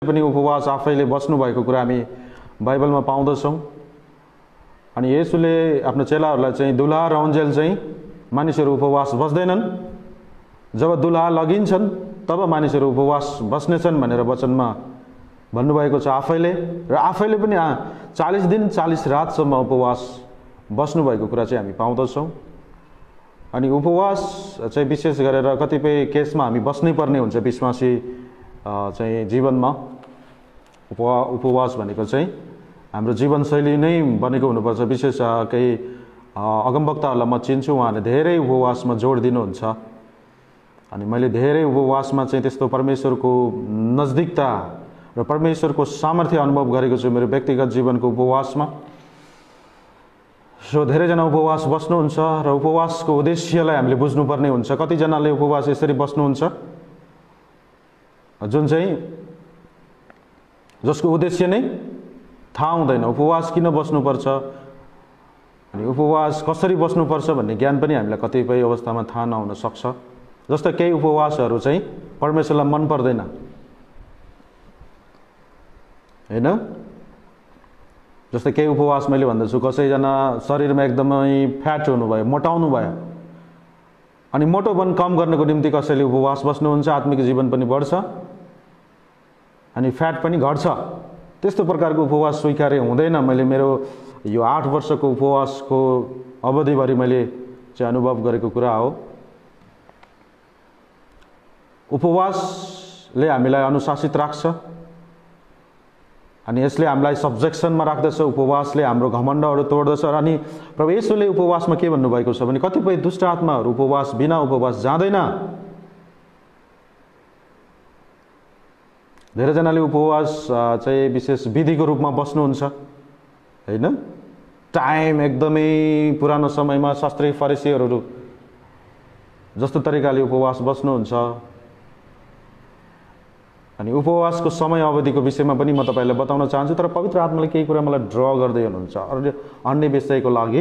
पनि उपवास आफैले बस्नु भएको कुरा हामी बाइबलमा पाउँदछौँ। अनि येशूले आफ्नो चेलाहरूलाई चाहिँ दुलहा रहन्जेल चाहिँ मानिसहरू उपवास बस्दैनन्, जब दुलहा लगिन्छन् तब मानिसहरू उपवास बस्नेछन् भनेर वचनमा भन्नुभएको छ आफैले। र आफैले पनि 40 दिन 40 रातसम्म उपवास बस्नुभएको कुरा चाहिँ हामी पाउँदछौँ। अनि उपवास चाहिँ विशेष गरेर कतिपय केसमा हामी बस्नै पर्ने हुन्छ विश्वासी चाहिँ जीवनमा। उपवास भनेको चाहिँ हाम्रो जीवनशैली नै बनेको हुनुपर्छ। विशेष केही अगमवक्ताहरूलाई म चिन्छु, उहाँले धेरै उपवासमा जोड दिनुहुन्छ। अनि मैले धेरै उपवासमा चाहिँ त्यस्तो परमेश्वरको नजदिकता र परमेश्वरको सामर्थ्य अनुभव गरेको छु मेरो व्यक्तिगत जीवनको उपवासमा। सो धेरैजना उपवास बस्नुहुन्छ र उपवासको उद्देश्यलाई हामीले बुझ्नुपर्ने हुन्छ। कतिजनाले उपवास यसरी बस्नुहुन्छ जुन चाहिँ जसको उद्देश्य नै थाहा हुँदैन। उपवास किन बस्नुपर्छ अनि उपवास कसरी बस्नुपर्छ भन्ने ज्ञान पनि हामीलाई कतिपय अवस्थामा थाहा नहुन सक्छ। जस्तो केही उपवासहरू चाहिँ परमेश्वरलाई मन पर्दैन हैन। जस्तै केही उपवास मैले भन्दछु, कसैजना शरीरमा एकदमै फ्याट हुनुभयो, मोटाउनु भयो, अनि मोटोपन कम गर्नको निम्ति कसैले उपवास बस्नुहुन्छ, आत्मिक जीवन पनि बढ्छ अनि फ्याट पनि घट्छ। त्यस्तो प्रकारको उपवास स्वीकार्य हुँदैन। मैले मेरो यो 8 वर्षको उपवासको अवधिभरि मैले चाहिँ अनुभव गरेको कुरा हो। उपवासले हामीलाई अनुशासित राख्छ अनि यसले हामीलाई सब्जेक्सनमा राख्दछ। उपवासले हाम्रो घमण्डहरू तोड्दछ। अनि प्रभु येशूले उपवासमा के भन्नुभएको छ भने कतिपय दुष्ट आत्माहरू उपवास बिना उपवास जाँदैन। धेरैजनाले उपवास चाहिँ विशेष विधिको रूपमा बस्नुहुन्छ हैन। टाइम एकदमै पुरानो समयमा शास्त्री फरिसीहरू जस्तो तरिकाले उपवास बस्नुहुन्छ। अनि उपवासको समय अवधिको विषयमा पनि म तपाईलाई बताउन चाहन्छु, तर पवित्र आत्माले केही कुरा मलाई ड्र गर्दै हुनुहुन्छ, अन्य विषयको लागि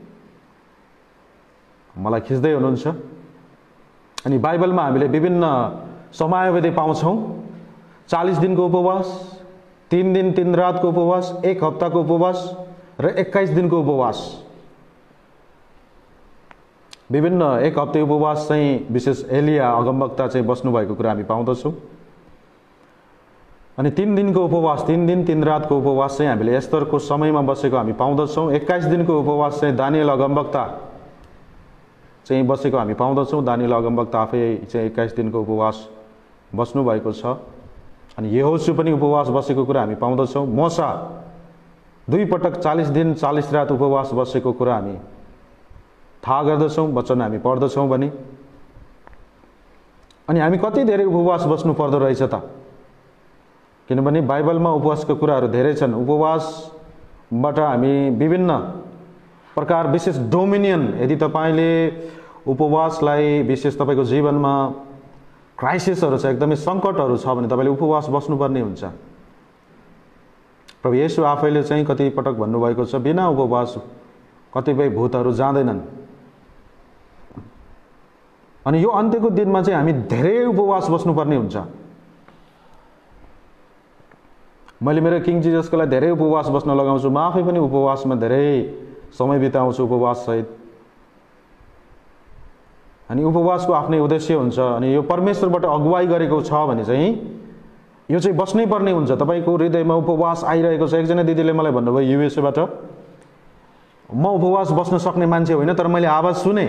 मलाई खिच्दै हुनुहुन्छ। अनि बाइबलमा हामीले विभिन्न समयावधि पाउँछौँ। 40 दिनको उपवास, 3 दिन 3 रातको उपवास, 1 हप्ताको उपवास र 21 दिनको उपवास। विभिन्न 1 हप्ते उपवास चाहिँ विशेष एलिया अगमवक्ता चाहिँ बस्नु भएको कुरा हामी पाउँदछौँ। अनि 3 दिनको उपवास, 3 दिन 3 रातको उपवास चाहिँ हामीले एस्तरको समयमा बसेको हामी पाउँदछौँ। 21 दिनको उपवास चाहिँ दानियल अगमवक्ता चाहिँ बसेको हामी पाउँदछौँ। दानियल अगमवक्ता आफै चाहिँ 21 दिनको उपवास बस्नु भएको छ। अनि यहोशू पनि उपवास बसेको कुरा हामी पाउँदछौँ। मोसा 2 पटक 40 दिन 40 रात उपवास बसेको कुरा हामी थाहा गर्दछौँ, वचन हामी पढ्दछौँ भने। अनि हामी कति धेरै उपवास बस्नु पर्दो रहेछ त, किनभने बाइबलमा उपवासको कुराहरू धेरै छन्। उपवासबाट हामी विभिन्न प्रकार विशेष डोमिनियन, यदि तपाईले उपवासलाई विशेष तपाईको जीवनमा क्राइसिसहरू छ, एकदमै सङ्कटहरू छ भने तपाईले उपवास बस्नुपर्ने हुन्छ। प्रभु येशू आफैले चाहिँ कति पटक भन्नुभएको छ बिना उपवास कतिपय भूतहरू जाँदैनन्। अनि यो अन्त्यको दिनमा चाहिँ हामी धेरै उपवास बस्नुपर्ने हुन्छ। मैले मेरो किङ जिजसको लागि धेरै उपवास बस्न लगाउँछु। म आफै पनि उपवासमा धेरै समय बिताउँछु उपवास सहित। अनि उपवासको आफ्नै उद्देश्य हुन्छ। अनि यो परमेश्वरबाट अगुवाई गरेको छ भने चाहिँ यो चाहिँ बस्नै पर्ने हुन्छ। तपाईको हृदयमा उपवास आइरहेको छ। एकजना दिदीले मलाई भन्नुभयो युएसएबाट, म उपवास बस्न सक्ने मान्छे होइन, तर मैले आवाज सुने,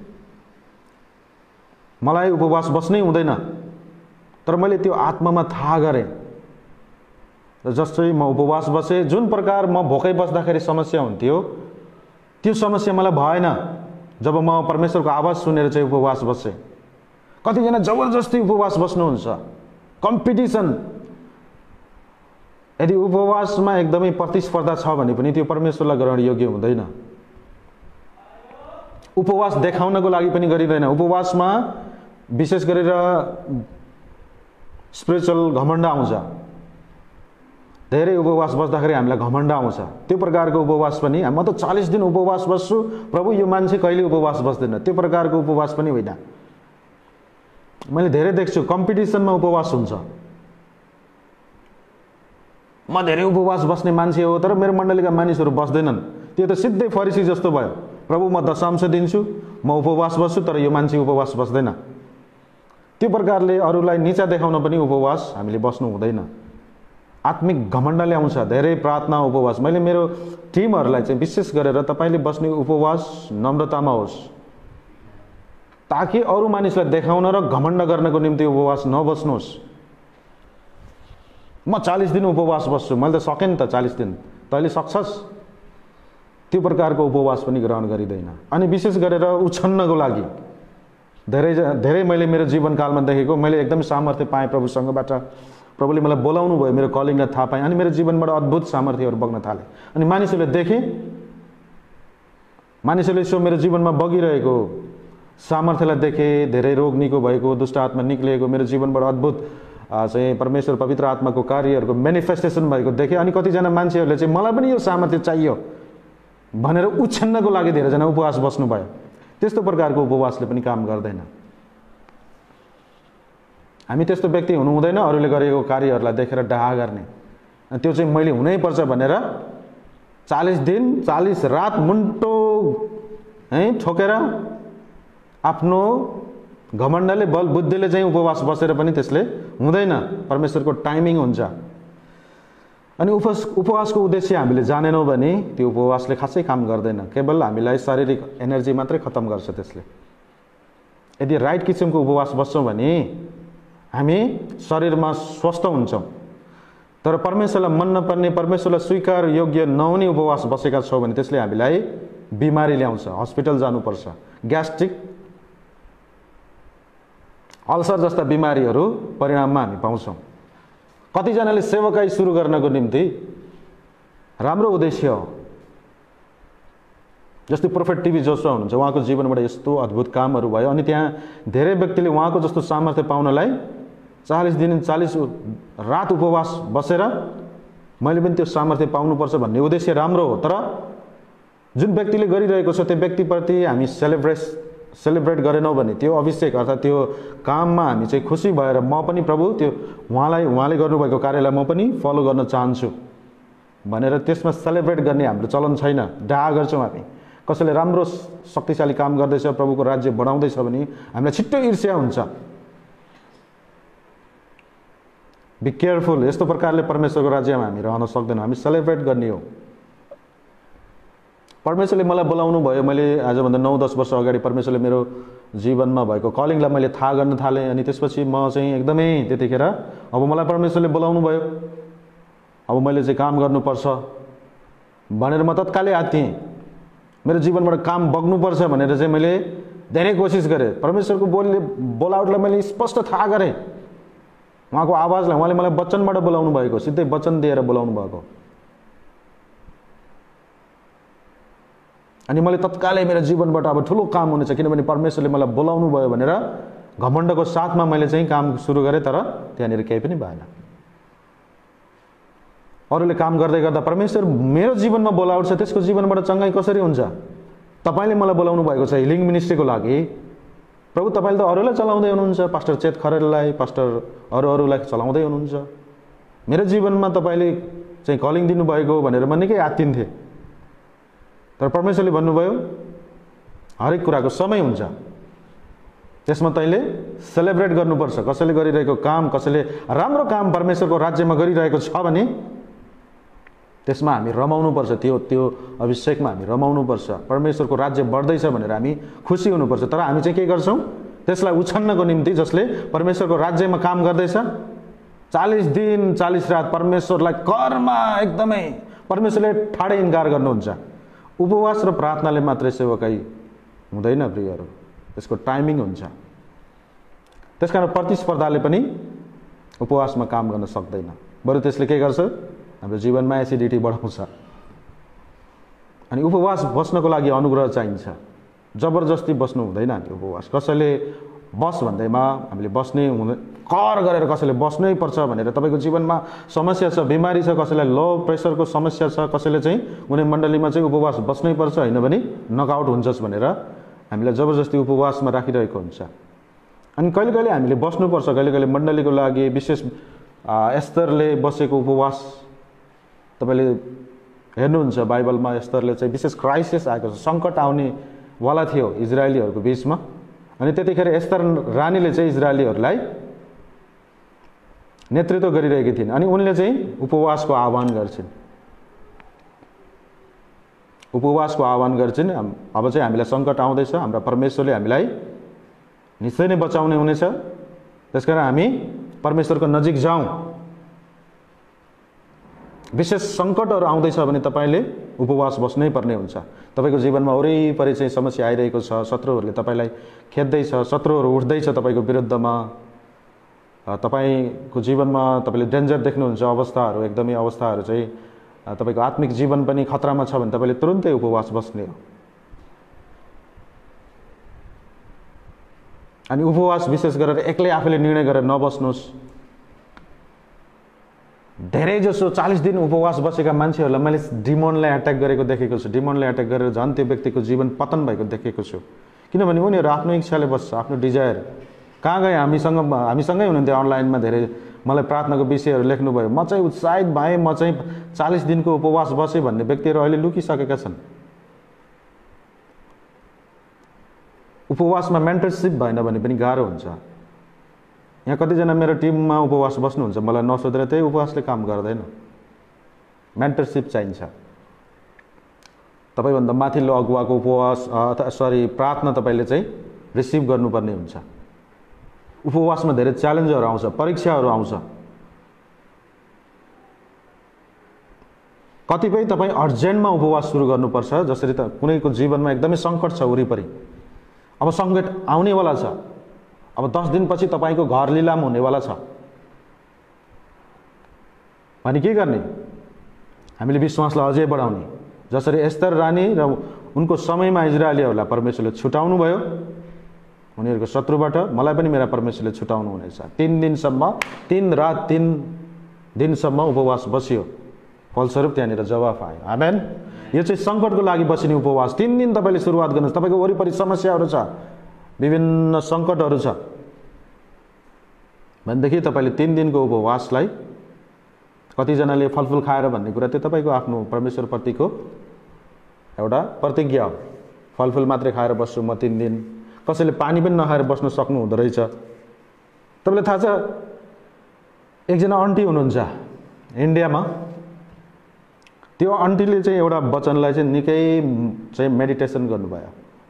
मलाई उपवास बस्नै हुँदैन, तर मैले त्यो आत्मामा थाहा गरेँ र जस्तै म उपवास बसेँ, जुन प्रकार म भोकै बस्दाखेरि समस्या हुन्थ्यो त्यो समस्या मलाई भएन जब म परमेश्वरको आवाज सुनेर चाहिँ उपवास बसेँ। कतिजना जबरजस्ती उपवास बस्नुहुन्छ, कम्पिटिसन। यदि उपवासमा एकदमै प्रतिस्पर्धा छ भने पनि त्यो परमेश्वरलाई ग्रहण योग्य हुँदैन। उपवास देखाउनको लागि पनि गरिँदैन। उपवासमा विशेष गरेर स्पिरिचुअल घमण्ड आउँछ। धेरै उपवास बस्दाखेरि हामीलाई घमण्ड आउँछ। त्यो प्रकारको उपवास पनि, म त 40 दिन उपवास बस्छु प्रभु, यो मान्छे कहिले उपवास बस्दैन, त्यो प्रकारको उपवास पनि होइन। मैले धेरै देख्छु कम्पिटिसनमा उपवास हुन्छ। म धेरै उपवास बस्ने मान्छे हो, तर मेरो मण्डलीका मानिसहरू बस्दैनन्। त्यो त सिधै फरिसी जस्तो भयो। प्रभु म दशांश दिन्छु, म उपवास बस्छु, तर यो मान्छे उपवास बस्दैन। त्यो प्रकारले अरूलाई नीचा देखाउन पनि उपवास हामीले बस्नु हुँदैन। आत्मिक घमण्ड ल्याउँछ धेरै प्रार्थना उपवास। मैले मेरो टिमहरूलाई चाहिँ विशेष गरेर तपाईँले बस्ने उपवास नम्रतामा होस्, ताकि अरू मानिसलाई देखाउन र घमण्ड गर्नको निम्ति उपवास नबस्नुहोस्। म 40 दिन उपवास बस्छु, मैले त सकेँ नि त 40 दिन, तैँले सक्छस्? त्यो प्रकारको उपवास पनि ग्रहण गरिँदैन। अनि विशेष गरेर उछन्नको लागि धेरै मैले मेरो जीवनकालमा देखेको, मैले एकदम सामर्थ्य पाएँ प्रभुसँगबाट। प्रभुले मलाई बोलाउनु भयो, मेरो कलिङलाई थाहा पाएँ, अनि मेरो जीवनबाट अद्भुत सामर्थ्यहरू बग्न थाले। अनि मानिसहरूले देखे, मानिसहरूले यसो मेरो जीवनमा बगिरहेको सामर्थ्यलाई देखे, धेरै रोग निको भएको, दुष्ट आत्मा निक्लिएको, मेरो जीवनबाट अद्भुत चाहिँ परमेश्वर पवित्र आत्माको कार्यहरूको मेनिफेस्टेसन भएको देखेँ। अनि कतिजना मान्छेहरूले चाहिँ मलाई पनि यो सामर्थ्य चाहियो भनेर उछन्नको लागि धेरैजना उपवास बस्नुभयो। त्यस्तो प्रकारको उपवासले पनि काम गर्दैन। हामी त्यस्तो व्यक्ति हुनु हुँदैन, अरूले गरेको कार्यहरूलाई देखेर डाहा गर्ने। त्यो चाहिँ मैले हुनैपर्छ भनेर 40 दिन 40 रात मुन्टो ठोकेर आफ्नो घमण्डले बल बुद्धिले चाहिँ उपवास बसेर पनि त्यसले हुँदैन। परमेश्वरको टाइमिङ हुन्छ। अनि उपवासको उद्देश्य हामीले जानेनौँ भने त्यो उपवासले खासै काम गर्दैन, केवल हामीलाई शारीरिक एनर्जी मात्रै खत्तम गर्छ त्यसले। यदि राइट किसिमको उपवास बस्छौँ भने हामी शरीरमा स्वस्थ हुन्छौँ, तर परमेश्वरलाई मन नपर्ने, परमेश्वरलाई स्वीकार योग्य नहुने उपवास बसेका छौँ भने त्यसले हामीलाई बिमारी ल्याउँछ, हस्पिटल जानुपर्छ। ग्यास्ट्रिक, अल्सर जस्ता बिमारीहरू परिणाममा हामी पाउँछौँ। कतिजनाले सेवकाई सुरु गर्नको निम्ति राम्रो उद्देश्य हो, जस्तै प्रोफेट टिबी जोसुवा हुनुहुन्छ, उहाँको जीवनबाट यस्तो अद्भुत कामहरू भयो। अनि त्यहाँ धेरै व्यक्तिले उहाँको जस्तो सामर्थ्य पाउनलाई 40 दिन 40 रात उपवास बसेर मैले पनि त्यो सामर्थ्य पाउनुपर्छ भन्ने उद्देश्य राम्रो हो, तर जुन व्यक्तिले गरिरहेको छ त्यो व्यक्तिप्रति हामी सेलिब्रेट गरेनौँ भने, त्यो अभिषेक अर्थात् त्यो काममा हामी चाहिँ खुसी भएर म पनि प्रभु त्यो उहाँले गर्नुभएको कार्यलाई म पनि फलो गर्न चाहन्छु भनेर त्यसमा सेलिब्रेट गर्ने हाम्रो चलन छैन। डाहा गर्छौँ हामी। कसैले राम्रो शक्तिशाली काम गर्दैछ, प्रभुको राज्य बढाउँदैछ भने हामीलाई छिट्टो ईर्ष्या हुन्छ। Be careful. यस्तो प्रकारले परमेश्वरको राज्यमा हामी रहन सक्दैनौँ। हामी सेलिब्रेट गर्ने हो। परमेश्वरले मलाई बोलाउनु भयो, मैले आजभन्दा 9-10 वर्ष अगाडि परमेश्वरले मेरो जीवनमा भएको कलिङलाई मैले थाहा गर्न थालेँ। अनि त्यसपछि म चाहिँ एकदमै त्यतिखेर अब मलाई परमेश्वरले बोलाउनु भयो, अब मैले चाहिँ काम गर्नुपर्छ भनेर म तत्कालै आत्तिएँ। मेरो जीवनबाट काम बग्नुपर्छ भनेर चाहिँ मैले धेरै कोसिस गरेँ। परमेश्वरको बोलावटलाई मैले स्पष्ट थाहा गरेँ, उहाँको आवाजलाई। उहाँले मलाई वचनबाट बोलाउनु भएको, सिधै वचन दिएर बोलाउनु भएको। अनि मैले तत्कालै मेरो जीवनबाट अब ठुलो काम हुनेछ, किनभने परमेश्वरले मलाई बोलाउनु भयो भनेर घमण्डको साथमा मैले चाहिँ काम सुरु गरेँ, तर त्यहाँनिर केही पनि भएन। अरूले काम गर्दै गर्दा परमेश्वर मेरो जीवनमा बोलावट छ, त्यसको जीवनबाट चङ्गाई कसरी हुन्छ? तपाईँले मलाई बोलाउनु भएको छ हिलिङ मिनिस्ट्रीको लागि। प्रभु तपाईँले त अरूलाई चलाउँदै हुनुहुन्छ, पास्टर चेत खरेललाई, पास्टर अरूलाई चलाउँदै हुनुहुन्छ। मेरो जीवनमा तपाईँले चाहिँ कलिङ दिनुभएको भनेर म निकै आत्तिन्थेँ, तर परमेश्वरले भन्नुभयो हरेक कुराको समय हुन्छ, त्यसमा तैँले सेलिब्रेट गर्नुपर्छ। कसैले गरिरहेको काम, कसैले राम्रो काम परमेश्वरको राज्यमा गरिरहेको छ भने त्यसमा हामी रमाउनुपर्छ। त्यो अभिषेकमा हामी रमाउनुपर्छ। परमेश्वरको राज्य बढ्दैछ भनेर हामी खुसी हुनुपर्छ। तर हामी चाहिँ के गर्छौँ? त्यसलाई उछन्नको निम्ति, जसले परमेश्वरको राज्यमा काम गर्दैछ, 40 दिन 40 रात परमेश्वरलाई कर्ममा एकदमै परमेश्वरले ठाडै इन्कार गर्नुहुन्छ। उपवास र प्रार्थनाले मात्रै सेवकाई हुँदैन प्रियहरू, त्यसको टाइमिङ हुन्छ। त्यसकारण प्रतिस्पर्धाले पनि उपवासमा काम गर्न सक्दैन, बरु त्यसले के गर्छ? हाम्रो जीवनमा एसिडिटी बढाउँछ। अनि उपवास बस्नको लागि अनुग्रह चाहिन्छ, जबरजस्ती बस्नु हुँदैन। हामी उपवास कसैले बस भन्दैमा हामीले बस्नै हुँदैन, कर गरेर कसैले बस्नै पर्छ भनेर तपाईँको जीवनमा समस्या छ, बिमारी छ, कसैलाई लो प्रेसरको समस्या छ, कसैले चाहिँ कुनै मण्डलीमा चाहिँ उपवास बस्नै पर्छ, होइन भने नकआउट हुन्छस् भनेर हामीलाई जबरजस्ती उपवासमा राखिरहेको हुन्छ। अनि कहिले कहिले हामीले बस्नुपर्छ, कहिले कहिले मण्डलीको लागि विशेष एस्तरले बसेको उपवास तपाईँले हेर्नुहुन्छ बाइबलमा एस्तरले चाहिँ विशेष क्राइसिस आएको छ, सङ्कट आउने वाला थियो इजरायलीहरूको बिचमा। अनि त्यतिखेर एस्तर रानीले चाहिँ इजरायलीहरूलाई नेतृत्व गरिरहेकी थिइन् अनि उनले चाहिँ उपवासको आह्वान गर्छिन्। उपवासको आह्वान गर्छिन्। अब चाहिँ हामीलाई सङ्कट आउँदैछ, हाम्रा परमेश्वरले हामीलाई निश्चय नै बचाउने हुनेछ, त्यसकारण हामी परमेश्वरको नजिक जाउँ। विशेष सङ्कटहरू आउँदैछ भने तपाईँले उपवास बस्नै पर्ने हुन्छ। तपाईँको जीवनमा वरिपरि चाहिँ समस्या आइरहेको छ, शत्रुहरूले तपाईँलाई खेद्दैछ, शत्रुहरू उठ्दैछ तपाईँको विरुद्धमा, तपाईँको जीवनमा तपाईँले डेन्जर देख्नुहुन्छ, अवस्थाहरू एकदमै अवस्थाहरू चाहिँ तपाईँको आत्मिक जीवन पनि खतरामा छ भने तपाईँले तुरुन्तै उपवास बस्ने हो। अनि उपवास विशेष गरेर एक्लै आफूले निर्णय गरेर नबस्नुहोस्। धेरै जसो 40 दिन उपवास बसेका मान्छेहरूलाई मैले डिमोनलाई अट्याक गरेको देखेको छु। डिमोनलाई अट्याक गरेर झन् त्यो व्यक्तिको जीवन पतन भएको देखेको छु, किनभने उनीहरू आफ्नो इच्छाले बस्छ, आफ्नो डिजायर। कहाँ गए? हामीसँगै हुनुहुन्थ्यो अनलाइनमा, धेरै मलाई प्रार्थनाको विषयहरू लेख्नुभयो। म चाहिँ उत्साहित भएँ, म चाहिँ 40 दिनको उपवास बसेँ भन्ने व्यक्तिहरू अहिले लुकिसकेका छन्। उपवासमा मेन्टरसिप भएन भने पनि गाह्रो हुन्छ। यहाँ कतिजना मेरो टिममा उपवास बस्नुहुन्छ, मलाई नसोधेर त्यही उपवासले काम गर्दैन। मेन्टरसिप चाहिन्छ। तपाईँभन्दा माथिल्लो अगुवाको प्रार्थना तपाईँले चाहिँ रिसिभ गर्नुपर्ने हुन्छ। उपवासमा धेरै च्यालेन्जहरू आउँछ, परीक्षाहरू आउँछ। कतिपय तपाईँ अर्जेन्टमा उपवास सुरु गर्नुपर्छ, जसरी त कुनैको जीवनमा एकदमै सङ्कट छ वरिपरि, अब सङ्कट आउनेवाला छ, अब 10 दिनपछि तपाईँको घर लिलाम हुनेवाला छ भने के गर्ने? हामीले विश्वासलाई अझै बढाउने। जसरी एस्तर रानी र उनको समयमा इजरायलीहरूलाई परमेश्वरले छुटाउनु भयो उनीहरूको शत्रुबाट, मलाई पनि मेरा परमेश्वरले छुटाउनु हुनेछ। 3 दिनसम्म, 3 रात 3 दिनसम्म उपवास बसियो, फलस्वरूप त्यहाँनिर जवाफ आयो। आमेन। यो चाहिँ सङ्कटको लागि बसिने उपवास। 3 दिन तपाईँले सुरुवात गर्नुहोस्। तपाईँको वरिपरि समस्याहरू छ, विभिन्न सङ्कटहरू छ भनेदेखि तपाईँले 3 दिनको उपवासलाई, कतिजनाले फलफुल खाएर भन्ने कुरा त्यो तपाईँको आफ्नो परमेश्वरप्रतिको एउटा प्रतिज्ञा हो। फलफुल मात्रै खाएर बस्छु म 3 दिन, कसैले पानी पनि नखाएर बस्न सक्नु हुँदो रहेछ। तपाईँलाई थाहा छ, एकजना आन्टी हुनुहुन्छ इन्डियामा, त्यो आन्टीले चाहिँ एउटा वचनलाई चाहिँ निकै चाहिँ मेडिटेसन गर्नुभयो।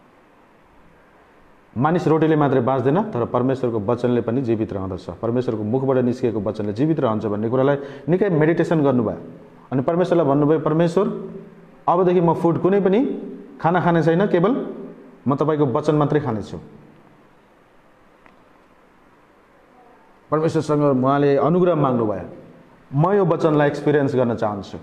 मानिस रोटीले मात्रै बाँच्दैन, तर परमेश्वरको वचनले पनि जीवित रहँदछ, परमेश्वरको मुखबाट निस्किएको वचनले जीवित रहन्छ भन्ने कुरालाई निकै मेडिटेसन गर्नुभयो। अनि परमेश्वरलाई भन्नुभयो, परमेश्वर अबदेखि म फुड कुनै पनि खाना खाने छैन, केवल म तपाईँको वचन मात्रै खानेछु। परमेश्वरसँग उहाँले अनुग्रह माग्नुभयो, म यो वचनलाई एक्सपिरियन्स गर्न चाहन्छु।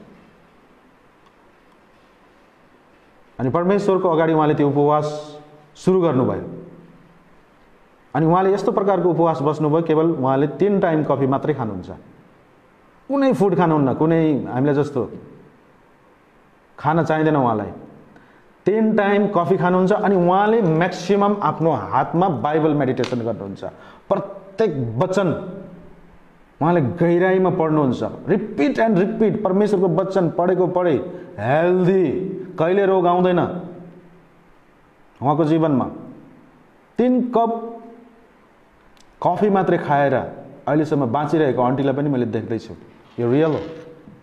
अनि परमेश्वरको अगाडि उहाँले त्यो उपवास सुरु गर्नुभयो। अनि उहाँले यस्तो प्रकारको उपवास बस्नुभयो, केवल उहाँले 3 टाइम कफी मात्रै खानुहुन्छ, कुनै फुड खानुहुन्न, कुनै हामीलाई जस्तो खाना चाहिँदैन उहाँलाई। 3 टाइम कफी खानुहुन्छ अनि उहाँले म्याक्सिमम आफ्नो हातमा बाइबल मेडिटेसन गर्नुहुन्छ। प्रत्येक वचन उहाँले गहिराइमा पढ्नुहुन्छ, रिपिट एन्ड रिपिट। परमेश्वरको वचन पढेको पढे, हेल्दी, कहिले रोग आउँदैन उहाँको जीवनमा। 3 कप कफी मात्रै खाएर अहिलेसम्म बाँचिरहेको आन्टीलाई पनि मैले देख्दैछु। यो रियल हो।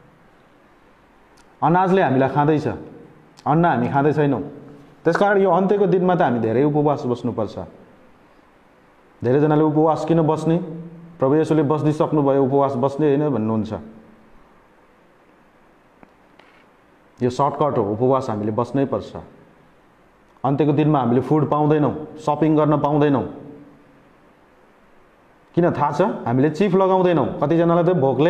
अनाजले हामीलाई खाँदैछ, अन्न हामी खाँदै छैनौँ। त्यसकारण यो अन्त्यको दिनमा त हामी धेरै उपवास बस्नुपर्छ। धेरैजनाले उपवास किन बस्ने? प्रभु येशूले बस्दिसक्नुभयो, उपवास बस्ने होइन भन्नुहुन्छ। यो सर्टकट हो, उपवास हामीले बस्नै पर्छ। अन्त्यको दिनमा हामीले फुड पाउँदैनौँ, सपिङ गर्न पाउँदैनौँ। किन थाहा छ? हामीले चिफ लगाउँदैनौँ। कतिजनालाई त भोकले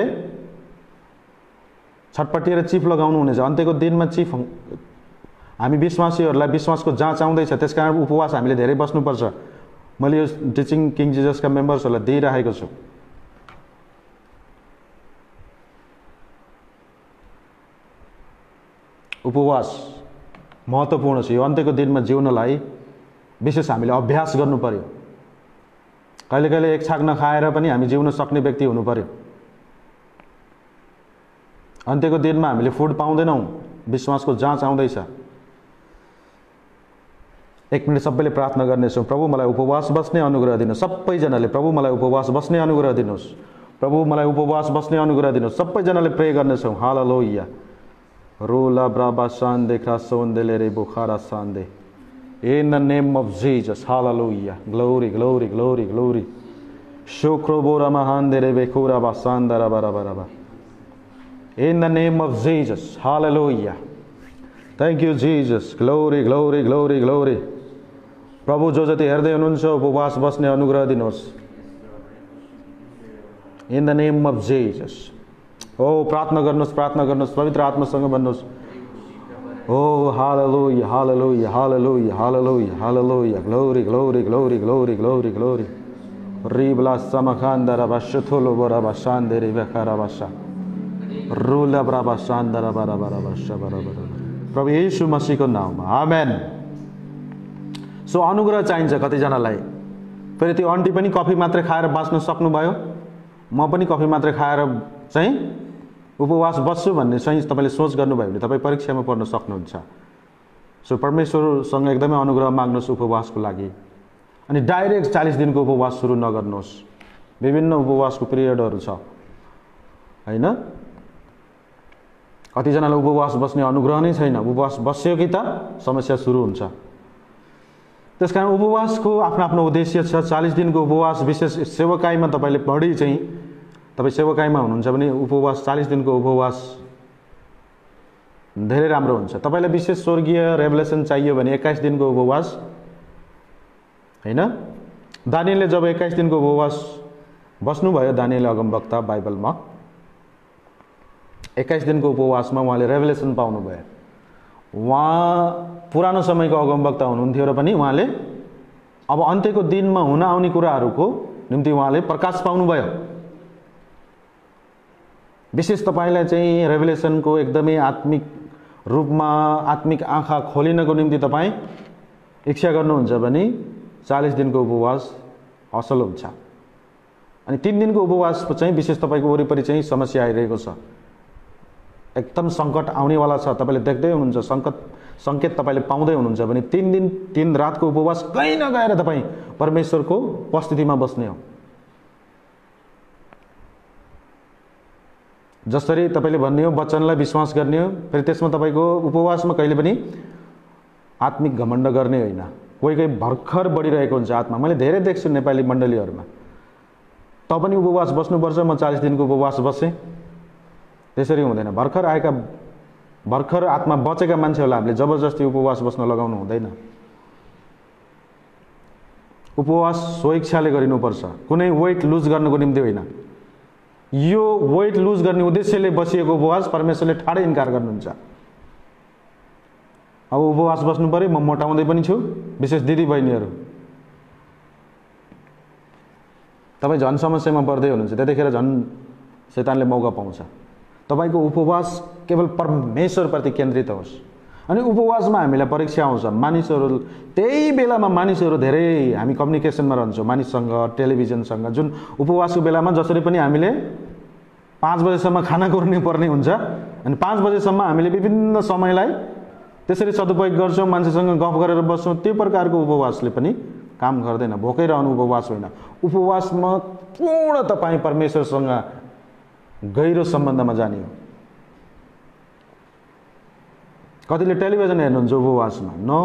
छटपटिएर चिफ लगाउनु हुनेछ। अन्त्यको दिनमा चिफ हामी विश्वासीहरूलाई विश्वासको जाँच आउँदैछ, त्यसकारण उपवास हामीले धेरै बस्नुपर्छ। मैले यो टिचिङ किङ जिजसका मेम्बर्सहरूलाई दिइरहेको छु। उपवास महत्त्वपूर्ण छ। यो अन्त्यको दिनमा जिउनलाई विशेष हामीले अभ्यास गर्नु पर्यो। कहिले कहिले एक छाक नखाएर पनि हामी जिउन सक्ने व्यक्ति हुनु पर्यो। अन्त्यको दिनमा हामीले फुड पाउँदैनौँ, विश्वासको जाँच आउँदैछ। 1 मिनट सबैले प्रार्थना गर्नेछौँ, प्रभु मलाई उपवास बस्ने अनुग्रह दिनुहोस्। सबैजनाले प्रभु मलाई उपवास बस्ने अनुग्रह दिनुहोस्, प्रभु मलाई उपवास बस्ने अनुग्रह दिनुहोस्। सबैजनाले प्रे गर्नेछौँ। हालेलुया। रोला ब्राबा सान्दे क्रासोन्देले रे बुखारा सान्दे। In the name of Jesus. Hallelujah. Glory, glory, glory, glory. Shukro bora mahandere bekura basandara barabaraba. In the name of Jesus. Hallelujah. Thank you, Jesus. Glory, glory, glory, glory. प्रभु जो जति हेर्दै हुनुहुन्छ उपवास बस्ने अनुग्रह दिनुहोस्। In the name of Jesus. ओ प्रार्थना गर्नुहोस्, प्रार्थना गर्नुहोस्, पवित्र आत्मासँग भन्नुहोस्। Oh, hallelujah, hallelujah, hallelujah, hallelujah, hallelujah. Glory, glory, glory, glory, glory, glory. Ribla samakandara bashuthulu bora bashandere bekara basha. Rula braba shandara bara bara basha bara bara. प्रभु येशू मसीहको नाममा आमेन। So अनुग्रह चाहिन्छ कतिजनालाई। फेरि त्यो आन्टी पनि कफी मात्रै खाएर बाँच्न सक्नुभयो, म पनि कफी मात्रै खाएर चाहिँ उपवास बस्छु भन्ने चाहिँ तपाईले सोच गर्नुभयो भने तपाईँ परीक्षामा पर्न सक्नुहुन्छ। सो परमेश्वरसँग एकदमै अनुग्रह माग्नुहोस् उपवासको लागि। अनि डाइरेक्ट 40 दिनको उपवास सुरु नगर्नुहोस्। विभिन्न उपवासको पिरियडहरू छ हैन। कतिजनालाई उपवास बस्ने अनुग्रह नै छैन, उपवास बस्यो कि त समस्या सुरु हुन्छ। त्यसकारण उपवासको आफ्नो आफ्नो उद्देश्य छ। 40 दिनको उपवास विशेष सेवकाईमा तपाईले बढी चाहिँ तपाईँ सेवकाईमा हुनुहुन्छ भने उपवास 40 दिनको उपवास धेरै राम्रो हुन्छ। तपाईलाई विशेष स्वर्गीय रेभलेसन चाहियो भने 21 दिनको उपवास हैन। दानिएलले जब 21 दिनको उपवास बस्नुभयो, दानिएल अगमवक्ता बाइबलमा 21 दिनको उपवासमा उहाँले रेभलेसन पाउनुभयो। उहाँ पुरानो समयको अगमवक्ता हुनुहुन्थ्यो र पनि उहाँले अब अन्त्यको दिनमा हुन आउने कुराहरूको निम्ति उहाँले प्रकाश पाउनुभयो। विशेष तपाईलाई चाहिँ रेभलेसनको एकदमै आत्मिक रूपमा आत्मिक आँखा खोलिनको निम्ति तपाईँ इच्छा गर्नुहुन्छ भने 40 दिनको उपवास असल हुन्छ। अनि 3 दिनको उपवास चाहिँ विशेष तपाईको वरिपरि चाहिँ समस्या आइरहेको छ, एकदम सङ्कट आउनेवाला छ, तपाईले देख्दै हुनुहुन्छ, सङ्केत तपाईले पाउँदै हुनुहुन्छ भने 3 दिन 3 रातको उपवास कहीँ नगएर तपाईँ परमेश्वरको उपस्थितिमा बस्ने हो। जसरी तपाईले भन्ने हो वचनलाई विश्वास गर्ने हो, फेरि त्यसमा तपाईको उपवासमा कहिले पनि आत्मिक घमण्ड गर्ने होइन। कोही कोही भर्खर बढिरहेको हुन्छ आत्मा। मैले धेरै देख्छु नेपाली मण्डलीहरूमा, त पनि उपवास बस्नुपर्छ, म 40 दिनको उपवास बसेँ, त्यसरी हुँदैन। भर्खर आत्मा बचेका मान्छेहरूलाई हामीले जबरजस्ती उपवास बस्न लगाउनु हुँदैन। उपवास स्वेच्छाले गरिनुपर्छ, कुनै वेट लुज गर्नको निम्ति होइन। यो वेट लुज गर्ने उद्देश्यले बसिएको उपवास परमेश्वरले ठाडै इन्कार गर्नुहुन्छ। अब उपवास बस्नु पर्यो, म मोटाउँदै पनि छु, विशेष दिदी बहिनीहरू तपाईँ झन् समस्यामा पर्दै हुनुहुन्छ, त्यतिखेर झन् शैतानले मौका पाउँछ। तपाईको उपवास केवल परमेश्वरप्रति केन्द्रित होस्। अनि उपवासमा हामीलाई परीक्षा आउँछ। मानिसहरू त्यही बेलामा मानिसहरू धेरै हामी कम्युनिकेसनमा रहन्छौँ मानिससँग, टेलिभिजनसँग। जुन उपवासको बेलामा जसरी पनि हामीले 5 बजेसम्म खाना कुर्नु पर्ने हुन्छ, अनि 5 बजेसम्म हामीले विभिन्न समयलाई त्यसरी सदुपयोग गर्छौँ, मान्छेसँग गफ गरेर बस्छौँ। त्यो प्रकारको उपवासले पनि काम गर्दैन। भोकै रहनु उपवास होइन। उपवासमा पूर्ण तपाईँ परमेश्वरसँग गहिरो सम्बन्धमा जाने हो। कतिले टेलिभिजन हेर्नुहुन्छ उपवासमा, नो,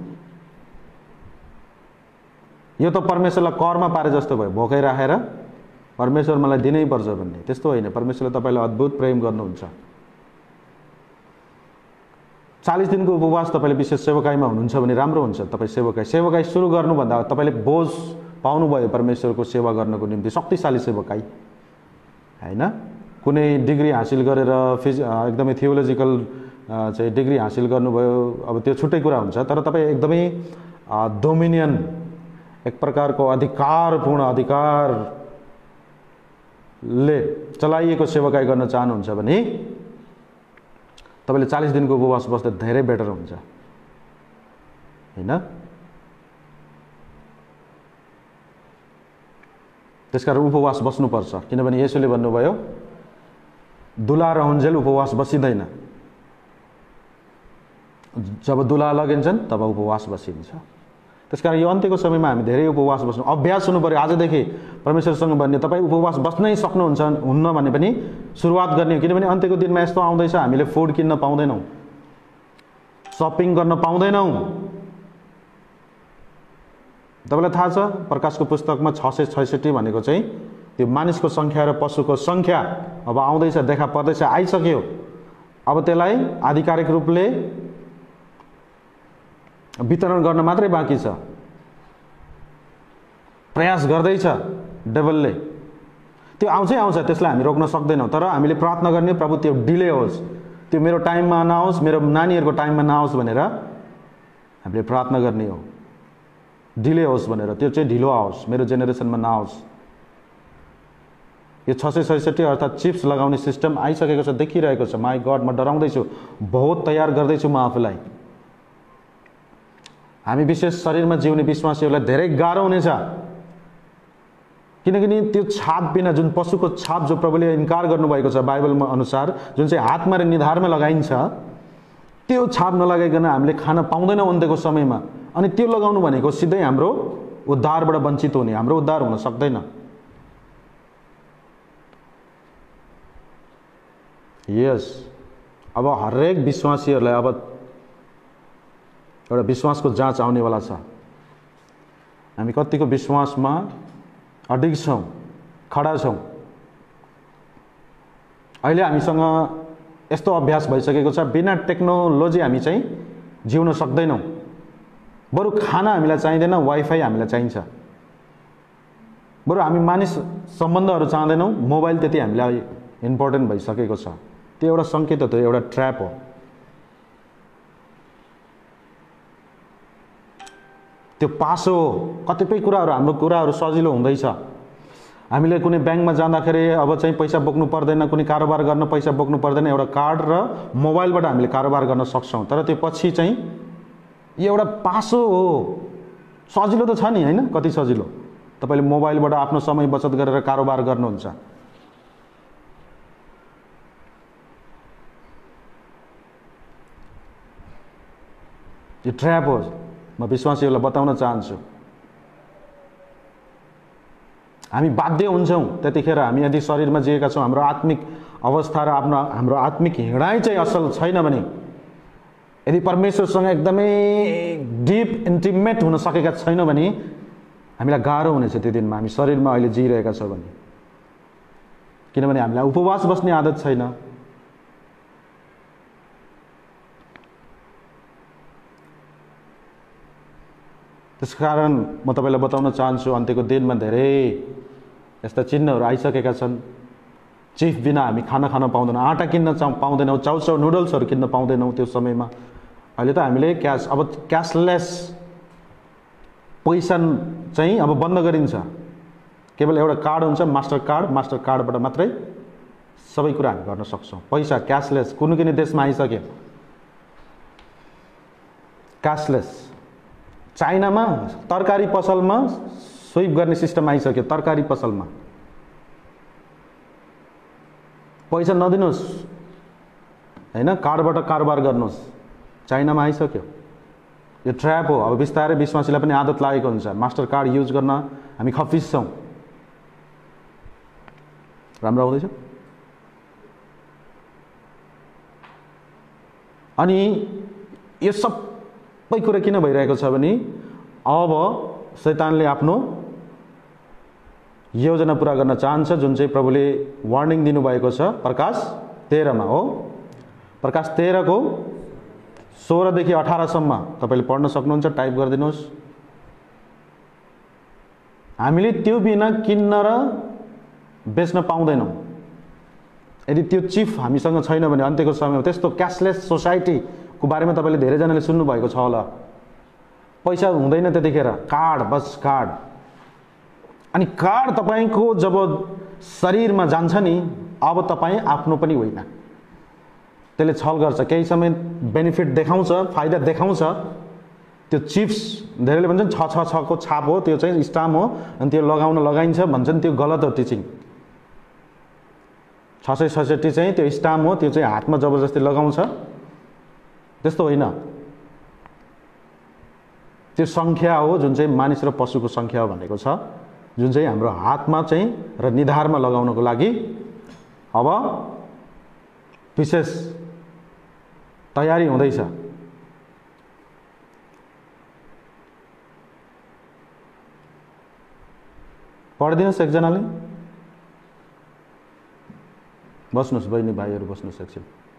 यो त परमेश्वरलाई करमा पारे जस्तो भयो। भोकै राखेर परमेश्वर मलाई दिनै पर्छ भन्ने, त्यस्तो होइन। परमेश्वरले तपाईँलाई अद्भुत प्रेम गर्नुहुन्छ। 40 दिनको उपवास तपाईँले विशेष सेवकाईमा हुनुहुन्छ भने राम्रो हुन्छ। तपाईँ सेवकाई सुरु गर्नुभन्दा तपाईँले बोझ पाउनुभयो परमेश्वरको सेवा गर्नको निम्ति, शक्तिशाली सेवकाई हैन। कुनै डिग्री हासिल गरेर एकदमै थियोलोजिकल चाहिँ डिग्री हासिल गर्नुभयो, अब त्यो छुट्टै कुरा हुन्छ। तर तपाईँ एकदमै डोमिनियन, एक प्रकारको अधिकारपूर्ण अधिकारले चलाइएको सेवकाई गर्न चाहनुहुन्छ भने तपाईले 40 दिनको उपवास बस्दा धेरै बेटर हुन्छ हैन। त्यसकारण उपवास बस्नुपर्छ, किनभने येशूले भन्नुभयो दुला र हुन्जेल उपवास बसिँदैन। जब दुला लगिन्छन् तब उपवास बसिन्छ। त्यसकारण यो अन्त्यको समयमा हामी धेरै उपवास बस्नु अभ्यास हुनु पर्यो। आजदेखि परमेश्वरसँग भन्ने तपाईँ उपवास बस्नै सक्नुहुन्छ हुन्न भने पनि सुरुवात गर्ने हो। किनभने अन्त्यको दिनमा यस्तो आउँदैछ, हामीले फुड किन्न पाउँदैनौँ, सपिङ गर्न पाउँदैनौँ। तपाईँलाई थाहा छ प्रकाशको पुस्तकमा 666 भनेको चाहिँ त्यो मानिसको सङ्ख्या र पशुको सङ्ख्या अब आउँदैछ, देखा पर्दैछ, आइसक्यो। अब त्यसलाई आधिकारिक रूपले वितरण गर्न मात्रै बाँकी छ। प्रयास गर्दैछ डेभलले। त्यो आउँछै आउँछ, त्यसलाई हामी रोक्न सक्दैनौँ। तर हामीले प्रार्थना गर्ने प्रभु त्यो डिले होस्, त्यो मेरो टाइममा नआओस्, मेरो नानीहरूको टाइममा नआओस् भनेर हामीले प्रार्थना गर्ने हो। डिले होस् भनेर, त्यो चाहिँ ढिलो आओस्, मेरो जेनेरेसनमा नआओस्। यो 666 अर्थात् चिप्स लगाउने सिस्टम आइसकेको छ, देखिरहेको छ। माई गड, म डराउँदैछु, बहुत तयार गर्दैछु म आफूलाई। हामी विशेष शरीरमा जिउने विश्वासीहरूलाई धेरै गाह्रो हुनेछ। किनकि त्यो छाप बिना, जुन पशुको छाप जो प्रभुले इन्कार गर्नुभएको छ बाइबलमा अनुसार, जुन चाहिँ हातमा र निधारमा लगाइन्छ, त्यो छाप नलगाइकन हामीले खान पाउँदैनौँ अन्त्यको समयमा। अनि त्यो लगाउनु भनेको सिधै हाम्रो उद्धारबाट वञ्चित हुने, हाम्रो उद्धार हुन सक्दैन। यस, अब हरेक विश्वासीहरूलाई अब एउटा विश्वासको जाँच आउनेवाला छ। हामी कतिको विश्वासमा अडिग छौँ, खडा छौँ। अहिले हामीसँग यस्तो अभ्यास भइसकेको छ, बिना टेक्नोलोजी हामी चाहिँ जिउन सक्दैनौँ। बरु खाना हामीलाई चाहिँदैन, वाइफाई हामीलाई चाहिन्छ। बरु हामी मानिस सम्बन्धहरू चाहँदैनौँ, मोबाइल त्यति हामीलाई इम्पोर्टेन्ट भइसकेको छ। त्यो एउटा सङ्केत हो, त्यो एउटा ट्र्याप हो। त्यो पासो हो। कतिपय कुराहरू, हाम्रो कुराहरू सजिलो हुँदैछ। हामीले कुनै ब्याङ्कमा जाँदाखेरि अब चाहिँ पैसा बोक्नु पर्दैन, कुनै कारोबार गर्न पैसा बोक्नु पर्दैन। एउटा कार्ड र मोबाइलबाट हामीले कारोबार गर्न सक्छौँ। तर त्यो पछि चाहिँ यो एउटा पासो हो। सजिलो त छ नि, होइन? कति सजिलो। तपाईँले मोबाइलबाट आफ्नो समय बचत गरेर कारोबार गर्नुहुन्छ। यो ट्र्याप हो। म विश्वासीहरूलाई बताउन चाहन्छु, हामी बाध्य हुन्छौँ त्यतिखेर, हामी यदि शरीरमा जिएका छौँ, हाम्रो आत्मिक अवस्था र हाम्रो आत्मिक हिँडाइ चाहिँ असल छैन भने, यदि परमेश्वरसँग एकदमै डिप इन्टिमेट हुन सकेका छैन भने हामीलाई गाह्रो हुनेछ त्यो दिनमा, हामी शरीरमा अहिले जिइरहेका छौँ भने। किनभने हामीलाई उपवास बस्ने आदत छैन। त्यसकारण म तपाईँलाई बताउन चाहन्छु, अन्त्यको दिनमा धेरै यस्ता चिन्हहरू आइसकेका छन्। चिफ बिना हामी खाना खान पाउँदैनौँ, आँटा किन्न पाउँदैनौँ, चाउचाउ नुडल्सहरू किन्न पाउँदैनौँ त्यो समयमा। अहिले त हामीले अब क्यासलेस पैसा चाहिँ अब बन्द गरिन्छ। केवल एउटा कार्ड हुन्छ, मास्टर कार्ड। मास्टर कार्डबाट मात्रै सबै कुरा हामी गर्न सक्छौँ। पैसा क्यासलेस कुनै कुनै देशमा आइसक्यो, क्यासलेस। चाइनामा तरकारी पसलमा स्विप गर्ने सिस्टम आइसक्यो। तरकारी पसलमा पैसा नदिनुहोस्, होइन, कार्डबाट कारोबार गर्नुहोस्। चाइनामा आइसक्यो। यो ट्र्याप हो। अब बिस्तारै विश्वासीलाई पनि आदत लागेको हुन्छ। मास्टर कार्ड युज गर्न हामी खफिस छौँ। राम्रो आउँदैछ। अनि यो सबै कुरा किन भइरहेको छ भने अब शैतानले आफ्नो योजना पुरा गर्न चाहन्छ, जुन चाहिँ प्रभुले वार्निङ दिनुभएको छ प्रकाश 13 मा हो। प्रकाश 13 को 16 देखि 18 सम्म तपाईले पढ्न सक्नुहुन्छ, टाइप गरिदिनुहोस्। हामीले त्यो बिना किन्न र बेच्न पाउँदैनौँ। यदि त्यो चिफ हामीसँग छैन भने अन्त्यको समयमा त्यस्तो क्यासलेस सोसाइटीको बारेमा तपाईले धेरैजनाले सुन्नुभएको छ होला। पैसा हुँदैन त्यतिखेर, कार्ड, बस कार्ड। अनि कार्ड तपाईको जब शरीरमा जान्छ नि, अब तपाईँ आफ्नो पनि होइन। त्यसले छल गर्छ, केही समय बेनिफिट देखाउँछ, फाइदा देखाउँछ। त्यो चिप्स धेरैले भन्छन् 666 को छाप हो, त्यो चाहिँ स्टाम्प हो, अनि त्यो लगाइन्छ भन्छन्। त्यो गलत हो टिचिङ। 666 चाहिँ त्यो स्टाम्प हो, त्यो चाहिँ हातमा जबरजस्ती लगाउँछ त्यस्तो होइन। त्यो सङ्ख्या हो जुन चाहिँ मानिस र पशुको सङ्ख्या हो भनेको छ, जुन चाहिँ हाम्रो हातमा चाहिँ र निधारमा लगाउनको लागि अब विशेष तयारी हुँदैछ। पढिदिनुहोस् एकजनाले, बस्नुहोस् बहिनी भाइहरू बस्नुहोस् एकछिन।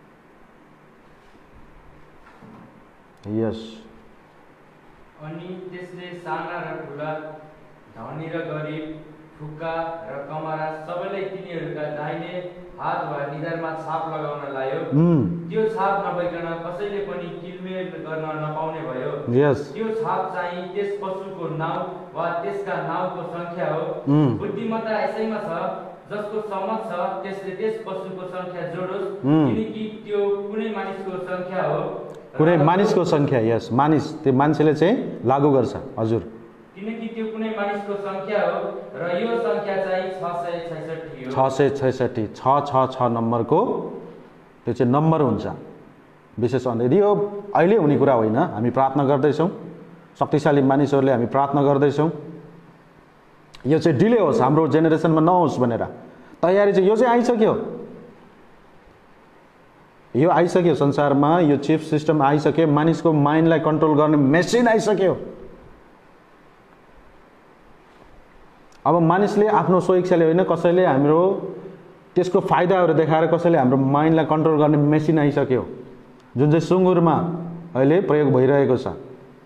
यस। अनि त्यसले साना र ठुला, धनी र गरिब, फुक्का र कमरा सबैलाई तिनीहरूका दाहिने हात वा निधारमा छाप लगाउन लायो। त्यो छाप नभइकन कसैले पनि किलमेल गर्न नपाउने भयो। यस। त्यो छाप चाहिँ त्यस पशुको नाउँ वा त्यसका नाउँको सङ्ख्या हो। बुद्धिमत्ता यसैमा छ, जसको सम्मत छ त्यसले त्यस पशुको सङ्ख्या जोडोस्, किनकि त्यो कुनै मानिसको सङ्ख्या हो। कुनै मानिसको सङ्ख्या, यस, मानिस, त्यो मान्छेले चाहिँ लागू गर्छ। हजुर। किनकि त्यो कुनै मानिसको सङ्ख्या हो र यो सङ्ख्या चाहिँ 666 हो। 666, 666 नम्बरको त्यो चाहिँ नम्बर हुन्छ विशेष। यदि यो अहिले हुने कुरा होइन, हामी प्रार्थना गर्दैछौँ, शक्तिशाली मानिसहरूले हामी प्रार्थना गर्दैछौँ यो चाहिँ डिले होस्, हाम्रो जेनेरेसनमा नहोस् भनेर तयारी चाहिँ यो चाहिँ आइसक्यो। यो आइसक्यो संसारमा, यो चिप सिस्टम आइसक्यो, मानिसको माइन्डलाई कन्ट्रोल गर्ने मेसिन आइसक्यो। अब मानिसले आफ्नो स्वेच्छाले होइन, कसैले हाम्रो त्यसको फाइदाहरू देखाएर कसैले हाम्रो माइन्डलाई कन्ट्रोल गर्ने मेसिन आइसक्यो, जुन चाहिँ सुँगुरमा अहिले प्रयोग भइरहेको छ।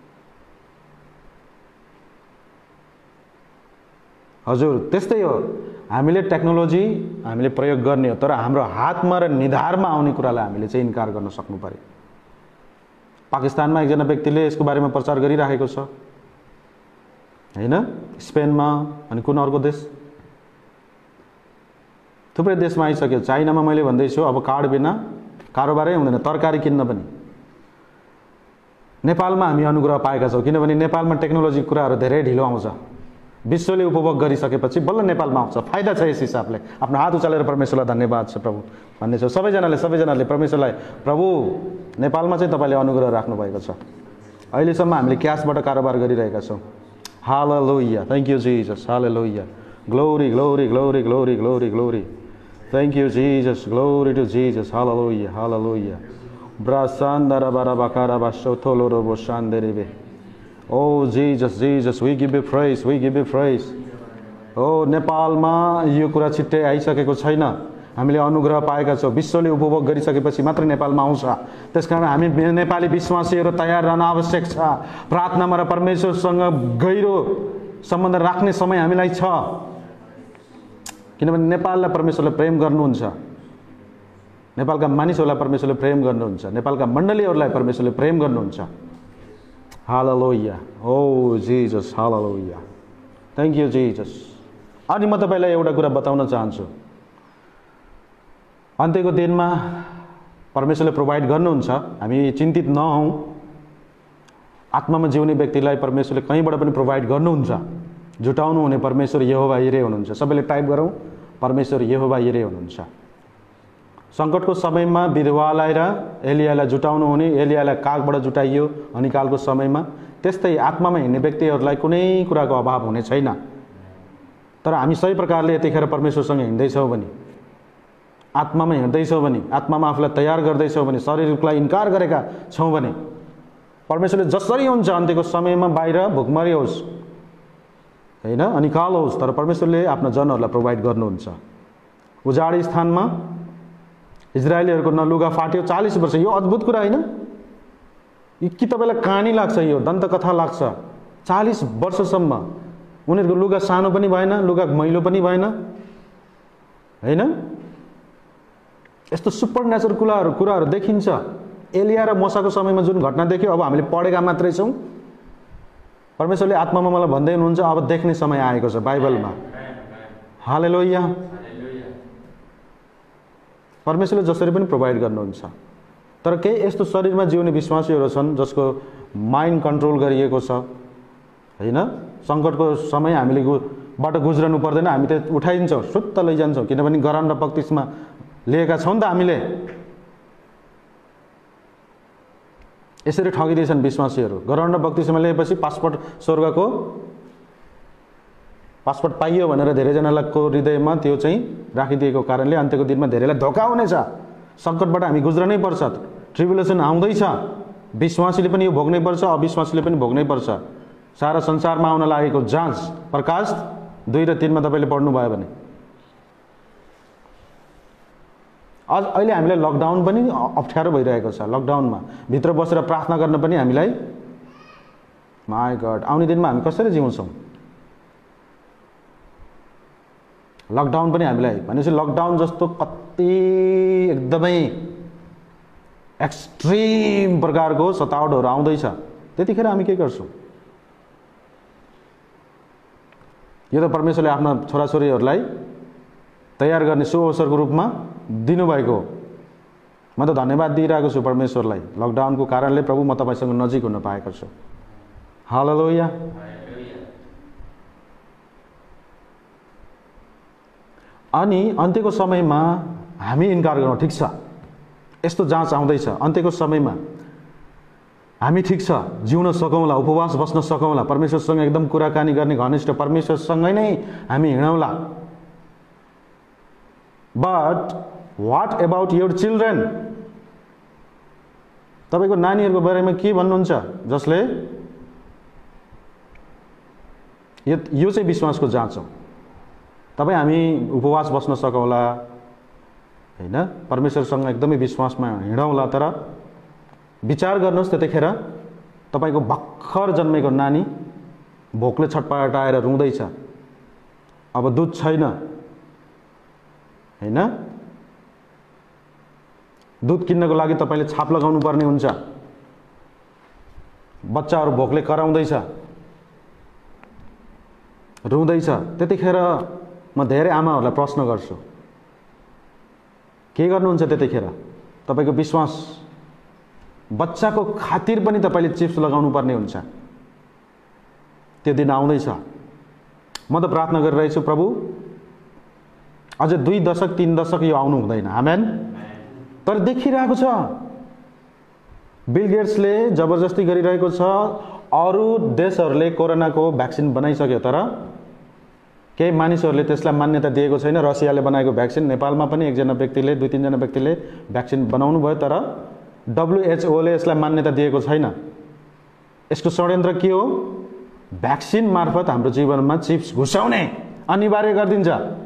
हजुर, त्यस्तै हो, हामीले टेक्नोलोजी हामीले प्रयोग गर्ने हो, तर हाम्रो हातमा र निधारमा आउने कुरालाई हामीले चाहिँ इन्कार गर्न सक्नु पर्यो। पाकिस्तानमा एकजना व्यक्तिले यसको बारेमा प्रचार गरिराखेको छ होइन, स्पेनमा, अनि कुन अर्को देश, थुप्रै देशमा आइसक्यो। चाइनामा मैले भन्दैछु अब कार्ड बिना कारोबारै हुँदैन, तरकारी किन्न पनि। नेपालमा हामी अनुग्रह पाएका छौँ, किनभने नेपालमा टेक्नोलोजी कुराहरू धेरै ढिलो आउँछ। विश्वले उपभोग गरिसकेपछि बल्ल नेपालमा आउँछ। फाइदा छ यस हिसाबले। आफ्नो हात उचालेर परमेश्वरलाई धन्यवाद छ प्रभु भन्ने छ सबैजनाले परमेश्वरलाई, प्रभु नेपालमा चाहिँ तपाईँले अनुग्रह राख्नुभएको छ। अहिलेसम्म हामीले क्यासबाट कारोबार गरिरहेका छौँ। Hallelujah, thank you Jesus, hallelujah, glory glory glory glory glory glory, thank you Jesus, glory to Jesus, hallelujah hallelujah. ब्रासान्दरा बाराबाकारा बासोथोलोरो बोसान्देरेबे, oh Jesus Jesus, we give you praise, we give you praise. ओ नेपालमा यो कुरा छिट्टै आइसकेको छैन, हामीले अनुग्रह पाएका छौँ। विश्वले उपभोग गरिसकेपछि मात्रै नेपालमा आउँछ। त्यसकारण हामी नेपाली विश्वासीहरू तयार रहन आवश्यक छ। प्रार्थनामा र परमेश्वरसँग गहिरो सम्बन्ध राख्ने समय हामीलाई छ, किनभने नेपाललाई परमेश्वरले प्रेम गर्नुहुन्छ, नेपालका मानिसहरूलाई परमेश्वरले प्रेम गर्नुहुन्छ, नेपालका मण्डलीहरूलाई परमेश्वरले प्रेम गर्नुहुन्छ। Hallelujah, oh Jesus, hallelujah, thank you Jesus. अनि म तपाईँलाई एउटा कुरा बताउन चाहन्छु, अन्त्यको दिनमा परमेश्वरले प्रोभाइड गर्नुहुन्छ, हामी चिन्तित नहौँ। आत्मामा जिउने व्यक्तिलाई परमेश्वरले कहीँबाट पनि प्रोभाइड गर्नुहुन्छ। जुटाउनु हुने परमेश्वर यहोवा यिरे हुनुहुन्छ। सबैले टाइप गरौँ, परमेश्वर यहोवा यिरे हुनुहुन्छ। सङ्कटको समयमा विधवालाई र एलियालाई जुटाउनु हुने, एलियालाई कागबाट जुटाइयो अनिकालको समयमा, त्यस्तै आत्मामा हिँड्ने व्यक्तिहरूलाई कुनै कुराको अभाव हुने छैन। तर हामी सही प्रकारले यतिखेर परमेश्वरसँग हिँड्दैछौँ भने, आत्मामा हिँड्दैछौँ भने, आत्मामा आफूलाई तयार गर्दैछौँ भने, शरीरलाई इन्कार गरेका छौँ भने, परमेश्वरले जसरी हुन्छ अन्त्यको समयमा बाहिर भुकमरी होस् होइन, अनिकाल होस्, तर परमेश्वरले आफ्ना जनहरूलाई प्रोभाइड गर्नुहुन्छ। उजाडी स्थानमा इजरायलीहरूको न लुगा फाट्यो 40 वर्ष। यो अद्भुत कुरा होइन कि तपाईँलाई कहानी लाग्छ, यो दन्तकथा लाग्छ। 40 वर्षसम्म उनीहरूको लुगा सानो पनि भएन, लुगा मैलो पनि भएन होइन। यस्तो सुपर नेचुरल कुराहरू देखिन्छ। एलिया र मोसाको समयमा जुन घटना देख्यो, अब हामीले पढेका मात्रै छौँ। परमेश्वरले आत्मामा मलाई भन्दै हुनुहुन्छ, अब देख्ने समय आएको छ बाइबलमा। हालेलुया, परमेश्वरले जसरी पनि प्रोभाइड गर्नुहुन्छ। तर केही यस्तो शरीरमा जिउने विश्वासीहरू छन् जसको माइन्ड कन्ट्रोल गरिएको छ होइन। सङ्कटको समय हामीले बाट गुज्रनु पर्दैन, हामी त उठाइदिन्छौँ, सुत्त लैजान्छौँ, किनभने गरान र बत्तिसमा लिएका छौँ नि त हामीले। यसरी ठगिदिएछन् विश्वासीहरू। गराउन बक्तिस्मा लिएपछि स्वर्गको पासपोर्ट पाइयो भनेर धेरैजनाको हृदयमा त्यो चाहिँ राखिदिएको कारणले अन्त्यको दिनमा धेरैलाई धोका हुनेछ। सङ्कटबाट हामी गुज्रनै पर्छ, ट्रिबुलेसन आउँदैछ। विश्वासीले पनि यो भोग्नै पर्छ, अविश्वासीले पनि भोग्नै पर्छ। सारा संसारमा आउन लागेको जाँच प्रकाश 2 र 3 मा तपाईँले पढ्नुभयो भने। अहिले हामीलाई लकडाउन पनि अप्ठ्यारो भइरहेको छ। लकडाउनमा भित्र बसेर प्रार्थना गर्न पनि हामीलाई माय गॉड आउने दिनमा हामी कसरी जिउँछौँ। लकडाउन पनि हामीलाई भनेपछि लकडाउन जस्तो कति एकदमै एक्सट्रिम प्रकारको सतावटहरू आउँदैछ। त्यतिखेर हामी के गर्छौँ? यो त परमेश्वरले आफ्ना छोराछोरीहरूलाई तयार गर्ने शुभ अवसरको रूपमा दिनुभएको हो। म त धन्यवाद दिइरहेको छु परमेश्वरलाई। लकडाउनको कारणले प्रभु म तपाईँसँग नजिक हुन पाएको छु। हालेलुया। अनि अन्त्यको समयमा हामी इन्कार गर्छौँ, ठिक छ यस्तो जाँच आउँदैछ, अन्त्यको समयमा हामी ठिक छ जिउन सकौँला, उपवास बस्न सकौँला, परमेश्वरसँग एकदम कुराकानी गर्ने घनिष्ठ परमेश्वरसँगै नै हामी हिँडौँला। But what about your children? तपाईँको नानीहरूको बारेमा के भन्नुहुन्छ जसले यो चाहिँ विश्वासको जाँच हो। तपाईँ हामी उपवास बस्न सकौँला हैन, परमेश्वरसँग एकदमै विश्वासमा हिँडौँला, तर विचार गर्नुहोस् त्यतिखेर तपाईँको भर्खर जन्मेको नानी भोकले छटपटाएर रुँदैछ, अब दुध छैन हैन, दुध किन्नको लागि तपाईँले छाप लगाउनु पर्ने हुन्छ, बच्चाहरू भोकले कराउँदैछ, रुँदैछ। त्यतिखेर म धेरै आमाहरूलाई प्रश्न गर्छु, के गर्नुहुन्छ त्यतिखेर? तपाईँको विश्वास बच्चाको खातिर पनि तपाईँले चिप्स लगाउनु पर्ने हुन्छ। त्यो दिन आउँदैछ। म त प्रार्थना गरिरहेछु प्रभु अझै 2 दशक 3 दशक यो आउनु हुँदैन। आमेन। तर देखिरहेको छ बिल गेट्सले जबरजस्ती गरिरहेको छ। अरू देशहरूले कोरोनाको भ्याक्सिन बनाइसक्यो, तर केही मानिसहरूले त्यसलाई मान्यता दिएको छैन। रसियाले बनाएको भ्याक्सिन, नेपालमा पनि 1जना व्यक्तिले 2-3 जना व्यक्तिले भ्याक्सिन बनाउनु भयो, तर WHO ले यसलाई मान्यता दिएको छैन। यसको षड्यन्त्र के हो? भ्याक्सिन मार्फत हाम्रो जीवनमा चिप्स घुसाउने अनिवार्य गरिदिन्छ।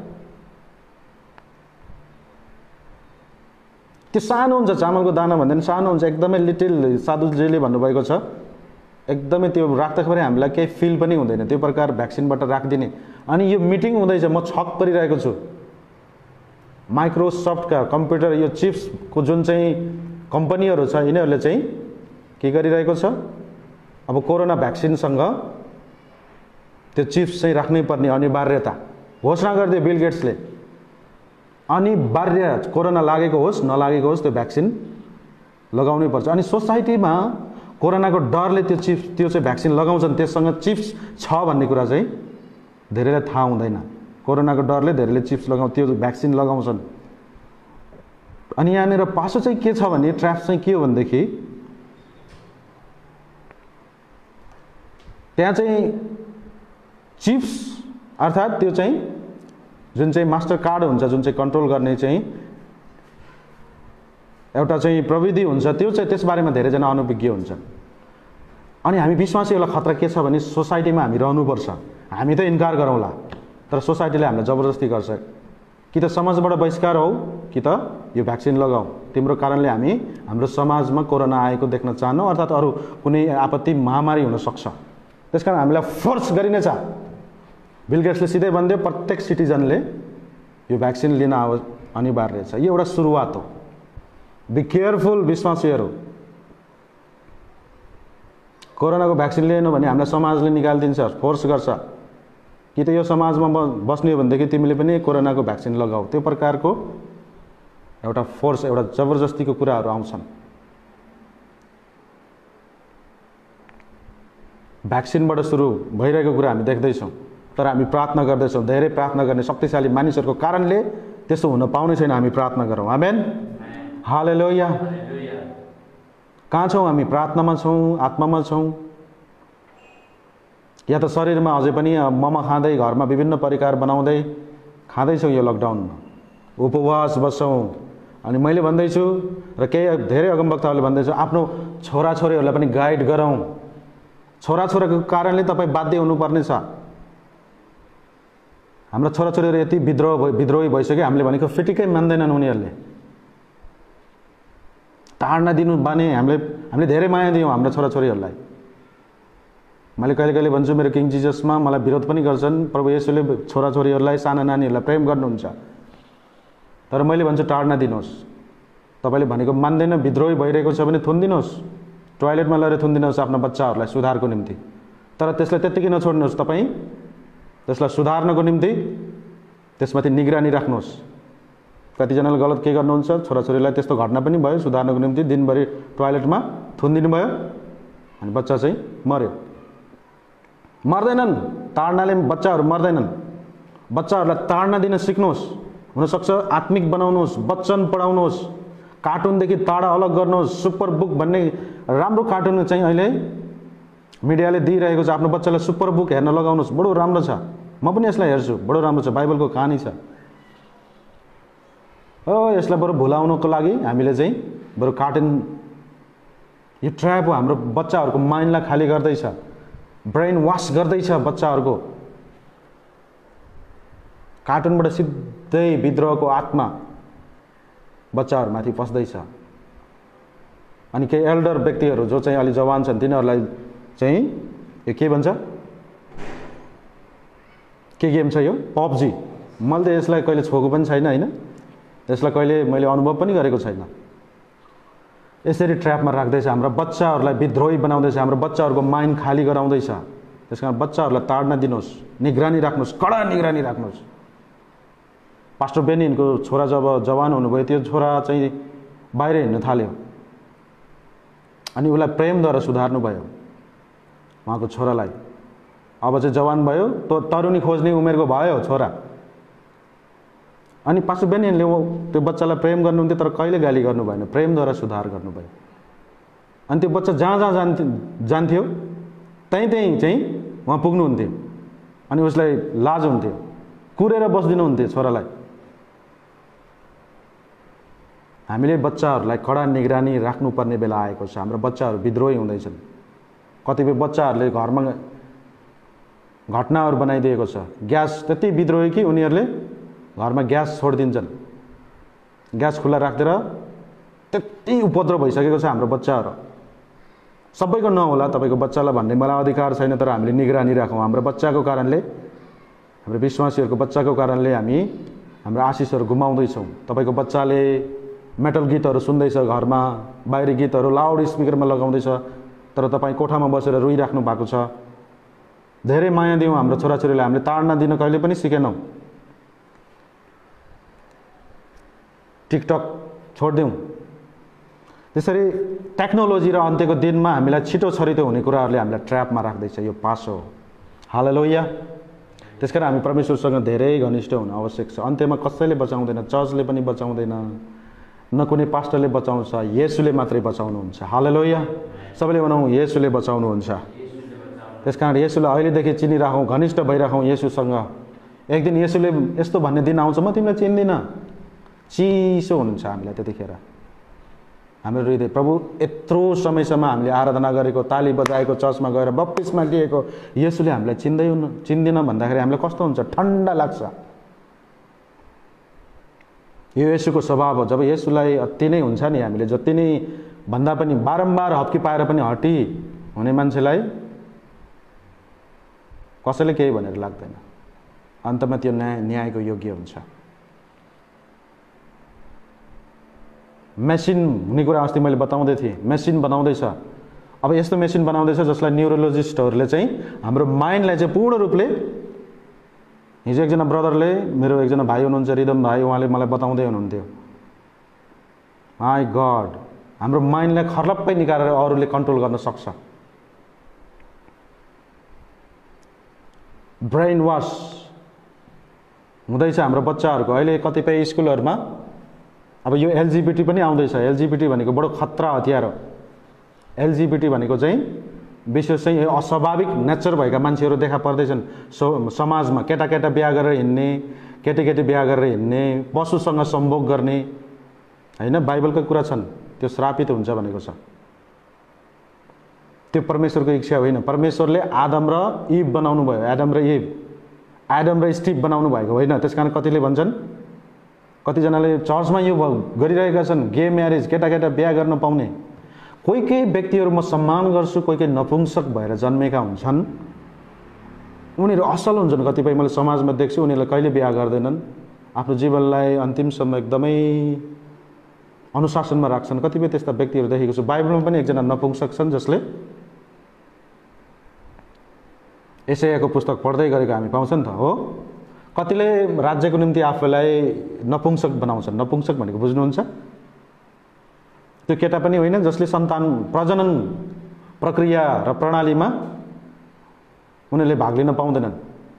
त्यो सानो हुन्छ, चामलको दाना भन्दा सानो हुन्छ, एकदमै लिटिल। साधुजीले भन्नुभएको छ एकदमै त्यो राख्दाखेरि हामीलाई केही फिल पनि हुँदैन, त्यो प्रकार भ्याक्सिनबाट राखिदिने। अनि यो मिटिङ हुँदैछ, म छक परिरहेको छु। माइक्रोसफ्टका कम्प्युटर यो चिप्सको जुन चाहिँ कम्पनीहरू छ यिनीहरूले चाहिँ के गरिरहेको छ, अब कोरोना भ्याक्सिनसँग त्यो चिप्स चाहिँ राख्नै पर्ने अनिवार्यता घोषणा गरिदियो बिल गेट्सले। अनिवार्य, कोरोना लागेको होस् नलागेको होस् त्यो भ्याक्सिन लगाउनै पर्छ। अनि सोसाइटीमा कोरोनाको डरले त्यो चाहिँ भ्याक्सिन लगाउँछन्, त्यससँग चिप्स छ भन्ने कुरा चाहिँ धेरैलाई थाहा हुँदैन। कोरोनाको डरले धेरैले चिप्स त्यो भ्याक्सिन लगाउँछन्। अनि यहाँनिर पासो चाहिँ के छ भने ट्र्याप चाहिँ के हो भनेदेखि त्यहाँ चाहिँ चिप्स अर्थात् त्यो चाहिँ जुन चाहिँ मास्टर कार्ड हुन्छ, जुन चाहिँ कन्ट्रोल गर्ने चाहिँ एउटा चाहिँ प्रविधि हुन्छ, त्यो चाहिँ त्यसबारेमा धेरैजना अनभिज्ञ हुन्छन्। अनि हामी विश्वासीहरूलाई खतरा के छ भने सोसाइटीमा हामी रहनुपर्छ। हामी त इन्कार गरौँला, तर सोसाइटीले हामीलाई जबरजस्ती गर्छ। कि त समाजबाट बहिष्कार हो, कि त यो भ्याक्सिन लगाऊ, तिम्रो कारणले हामी हाम्रो समाजमा कोरोना आएको देख्न चाहन्नौ, अर्थात् अरू कुनै आपत्ति महामारी हुन सक्छ, त्यसकारण हामीलाई फोर्स गरिनेछ। बिल गेट्सले सिधै भनिदियो प्रत्येक सिटिजनले यो भ्याक्सिन लिन अनिवार्य छ। यो एउटा सुरुवात हो। बी केयरफुल विश्वासीहरू। कोरोनाको भ्याक्सिन लिएन भने हामीलाई समाजले निकालिदिन्छ, फोर्स गर्छ कि त यो समाजमा बस्ने हो भनेदेखि तिमीले पनि कोरोनाको भ्याक्सिन लगाऊ। त्यो प्रकारको एउटा फोर्स, एउटा जबरजस्तीको कुराहरू आउँछन्। भ्याक्सिनबाट सुरु भइरहेको कुरा हामी देख्दैछौँ, तर हामी प्रार्थना गर्दैछौँ। धेरै प्रार्थना गर्ने शक्तिशाली मानिसहरूको कारणले त्यस्तो हुन पाउने छैन। हामी प्रार्थना गरौँ। आमेन, हालेलुया। कहाँ छौँ हामी? प्रार्थनामा छौँ, आत्मामा छौँ, या त शरीरमा अझै पनि मोमो खाँदै घरमा विभिन्न परिकार बनाउँदै खाँदैछौँ यो लकडाउनमा। उपवास बस्छौँ। अनि मैले भन्दैछु र केही धेरै अगमवक्ताहरूले भन्दैछु, आफ्नो छोराछोरीहरूलाई पनि गाइड गरौँ। छोराछोरीको कारणले तपाईँ बाध्य हुनुपर्ने छ। हाम्रा छोराछोरीहरू यति विद्रोही भइसक्यो, हामीले भनेको फिटिकै मान्दैनन् उनीहरूले। टाढ्न दिनु बानी हामीले धेरै माया दियौँ हाम्रो छोराछोरीहरूलाई। मैले कहिले कहिले भन्छु, मेरो किङ जिजसमा मलाई विरोध पनि गर्छन्। प्रभु येशूले छोराछोरीहरूलाई, साना नानीहरूलाई प्रेम गर्नुहुन्छ, तर मैले भन्छु टाढ्न दिनुहोस्। तपाईँले भनेको मान्दैन, विद्रोही भइरहेको छ भने थुनिदिनुहोस्, टोयलेटमा लगेर थुनिदिनुहोस् आफ्नो बच्चाहरूलाई सुधारको निम्ति। तर त्यसलाई त्यत्तिकै नछोड्नुहोस्। तपाईँ त्यसलाई सुधार्नको निम्ति त्यसमाथि निगरानी राख्नुहोस्। कतिजनाले गलत के गर्नुहुन्छ, छोराछोरीलाई त्यस्तो घटना पनि भयो, सुधार्नको निम्ति दिनभरि टोयलेटमा थुनिदिनु भयो अनि बच्चा चाहिँ मर्यो। मर्दैनन्, ताड्नाले बच्चाहरू मर्दैनन्। बच्चाहरूलाई ताड्न दिन सिक्नुहोस्। हुनसक्छ आत्मिक बनाउनुहोस्, वचन पढाउनुहोस्, कार्टुनदेखि टाढा अलग गर्नुहोस्। सुपर बुक भन्ने राम्रो कार्टुन चाहिँ अहिले मिडियाले दिइरहेको छ। आफ्नो बच्चालाई सुपर बुक हेर्न लगाउनुहोस्, बडो राम्रो छ। म पनि यसलाई हेर्छु, बडो राम्रो छ, बाइबलको कहानी छ। यसलाई बरु भुलाउनको लागि हामीले चाहिँ बरु कार्टुन, यो ट्र्याप हो। हाम्रो बच्चाहरूको माइन्डलाई खाली गर्दैछ, ब्रेन वास गर्दैछ बच्चाहरूको। कार्टुनबाट सिधै विद्रोहको आत्मा बच्चाहरूमाथि पस्दैछ। अनि केही एल्डर व्यक्तिहरू जो चाहिँ अलि जवान छन् तिनीहरूलाई चाहिँ यो के भन्छ, के गेम छ यो? पबजी। मैले त यसलाई कहिले छोएको पनि छैन, होइन, यसलाई कहिले मैले अनुभव पनि गरेको छैन। यसरी ट्र्यापमा राख्दैछ, हाम्रो बच्चाहरूलाई विद्रोही बनाउँदैछ, हाम्रो बच्चाहरूको माइन्ड खाली गराउँदैछ। त्यसकारण बच्चाहरूलाई ताड्न दिनुहोस्, निगरानी राख्नुहोस्, कडा निगरानी राख्नुहोस्। पास्टर बेनिनको छोरा जब जवान हुनुभयो, त्यो छोरा चाहिँ बाहिर हिँड्न थाल्यो अनि उसलाई प्रेमद्वारा सुधार्नु भयो उहाँको छोरालाई। अब चाहिँ जवान भयो, तरुनी खोज्ने उमेरको भयो छोरा। अनि पास्टर बेनियनले त्यो बच्चालाई प्रेम गर्नुहुन्थ्यो, तर कहिले गाली गर्नु भएन, प्रेमद्वारा सुधार गर्नुभयो। अनि त्यो बच्चा जहाँ जहाँ जान्थ्यो त्यहीँ चाहिँ उहाँ पुग्नुहुन्थ्यो। अनि उसलाई लाज हुन्थ्यो, कुरेर बस्दिनुहुन्थ्यो छोरालाई। हामीले बच्चाहरूलाई कडा निगरानी राख्नुपर्ने बेला आएको छ। हाम्रो बच्चाहरू विद्रोही हुँदैछन्। कतिपय बच्चाहरूले घरमा घटनाहरू बनाइदिएको छ। ग्यास त्यति विद्रोही कि उनीहरूले घरमा ग्यास छोडिदिन्छन्, ग्यास खुला राख्दिएर। त्यति उपद्रव भइसकेको छ हाम्रो बच्चाहरू। सबैको नहोला, तपाईँको बच्चालाई भन्ने मलाई अधिकार छैन, तर हामीले निगरानी राखौँ। हाम्रो बच्चाको कारणले, हाम्रो विश्वासीहरूको बच्चाको कारणले हामी हाम्रो आशिषहरू गुमाउँदैछौँ। तपाईँको बच्चाले मेटल गीतहरू सुन्दैछ घरमा, बाहिरी गीतहरू लाउड स्पिकरमा लगाउँदैछ, तर तपाईँ कोठामा बसेर रोइराख्नु भएको छ। धेरै माया दियौँ हाम्रो छोराछोरीलाई, हामीले ताड्न दिन कहिले पनि सिकेनौँ। टिकटक छोडिदिउँ। त्यसरी टेक्नोलोजी र अन्त्यको दिनमा हामीलाई छिटो छरितो हुने कुराहरूले हामीलाई ट्र्यापमा राख्दैछ। यो पासो हो। हालेलुया। त्यसकारण हामी परमेश्वरसँग धेरै घनिष्ठ हुन आवश्यक छ। अन्त्यमा कसैले बचाउँदैन, चर्चले पनि बचाउँदैन, न कुनै पास्टरले बचाउँछ, येशूले मात्रै बचाउनुहुन्छ। हालेलुया। सबैले भनौँ येशूले बचाउनुहुन्छ। त्यसकारण येशूलाई अहिलेदेखि चिनिराखौँ, घनिष्ठ भइराखौँ येशूसँग। एक दिन येशूले यस्तो भन्ने दिन आउँछ, म तिमीलाई चिन्दिनँ। चिसो हुनुहुन्छ हामीलाई त्यतिखेर। हाम्रो हृदय, प्रभु यत्रो समयसम्म हामीले आराधना गरेको, ताली बजाएको, चर्चमा गएर बप्तिस्मा लिएको येशूले हामीलाई चिन्दिन भन्दाखेरि हामीलाई कस्तो हुन्छ? ठन्डा लाग्छ। यो येशूको स्वभाव हो। जब येशूलाई अति नै हुन्छ नि, हामीले जति नै भन्दा पनि बारम्बार हप्की पाएर पनि हटी हुने मान्छेलाई कसैले केही भनेर लाग्दैन। अन्तमा त्यो न्यायको योग्य हुन्छ। मेसिन हुने कुरा अस्ति मैले बताउँदै थिएँ। मेसिन बनाउँदैछ। अब यस्तो मेसिन बनाउँदैछ जसलाई न्युरोलोजिस्टहरूले चाहिँ हाम्रो माइन्डलाई चाहिँ पूर्ण रूपले, हिजो एकजना ब्रदरले, मेरो एकजना भाइ हुनुहुन्छ रिदम भाइ, उहाँले मलाई बताउँदै हुनुहुन्थ्यो, माई गड, हाम्रो माइन्डलाई खर्लप्पै निकालेर अरूले कन्ट्रोल गर्न सक्छ। Brain wash. हुँदैछ हाम्रो बच्चाहरूको। अहिले कतिपय स्कुलहरूमा अब यो एलजिबिटी पनि आउँदैछ। एलजिबिटी भनेको बडो खतरा हतियार हो। एलजिबिटी भनेको चाहिँ विशेष चाहिँ अस्वाभाविक नेचर भएका मान्छेहरू देखा पर्दैछन् समाजमा। केटाकेटा बिहा गरेर हिँड्ने, केटीकेटी बिहा गरेर हिँड्ने, पशुसँग सम्भोग गर्ने, होइन, बाइबलका कुरा छन्। त्यो श्रापित हुन्छ भनेको छ। त्यो परमेश्वरको इच्छा होइन। परमेश्वरले आदम र इभ बनाउनु भयो, एडम र स्टिभ बनाउनु भएको होइन। त्यसकारण कतिले भन्छन्, कतिजनाले चर्चमा यो गरिरहेका छन्, गे म्यारेज, केटाकेटा बिहा गर्न पाउने। कोही व्यक्तिहरू म सम्मान गर्छु, कोही नपुंसक भएर जन्मेका हुन्छन्, उनीहरू असल हुन्छन्। कतिपय मैले समाजमा देख्छु, उनीहरूले कहिले बिहा गर्दैनन्, आफ्नो जीवनलाई अन्तिमसम्म एकदमै अनुशासनमा राख्छन्। कतिपय त्यस्ता व्यक्तिहरू देखेको छु। बाइबलमा पनि एकजना नपुंसक छन् जसले एसायाको पुस्तक पढ्दै गरेको हामी पाउँछ नि त, हो। कतिले राज्यको निम्ति आफूलाई नपुंसक बनाउँछन्। नपुंसक भनेको बुझ्नुहुन्छ? त्यो केटा पनि होइन जसले सन्तान प्रजनन प्रक्रिया र प्रणालीमा उनीहरूले भाग लिन पाउँदैनन्।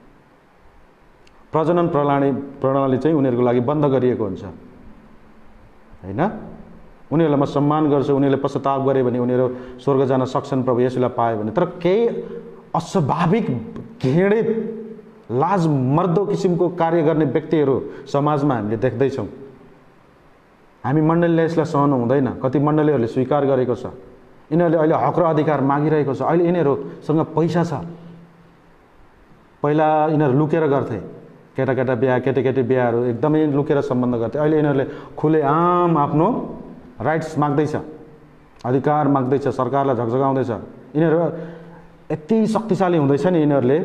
प्रजनन प्रणाली चाहिँ उनीहरूको लागि बन्द गरिएको हुन्छ, होइन। उनीहरूलाई म सम्मान गर्छु, उनीहरूले पश्चाताप गरे भने उनीहरू स्वर्ग जान सक्छन् प्रभु येशूलाई पायो भने। तर केही अस्वाभाविक, घृणित, लाज मर्दो किसिमको कार्य गर्ने व्यक्तिहरू समाजमा हामीले देख्दैछौँ। हामी मण्डलीले यसलाई सहनु हुँदैन। कति मण्डलीहरूले स्वीकार गरेको छ। यिनीहरूले अहिले हक र अधिकार मागिरहेको छ। अहिले यिनीहरूसँग पैसा छ। पहिला यिनीहरू लुकेर गर्थे, केटाकेटा बिहा, केटीकेटी बिहाहरू एकदमै लुकेर सम्बन्ध गर्थे। अहिले यिनीहरूले खुलेआम आफ्नो राइट्स माग्दैछ, अधिकार माग्दैछ, सरकारलाई झकझगाउँदैछ। यिनीहरू यति शक्तिशाली हुँदैछ नि,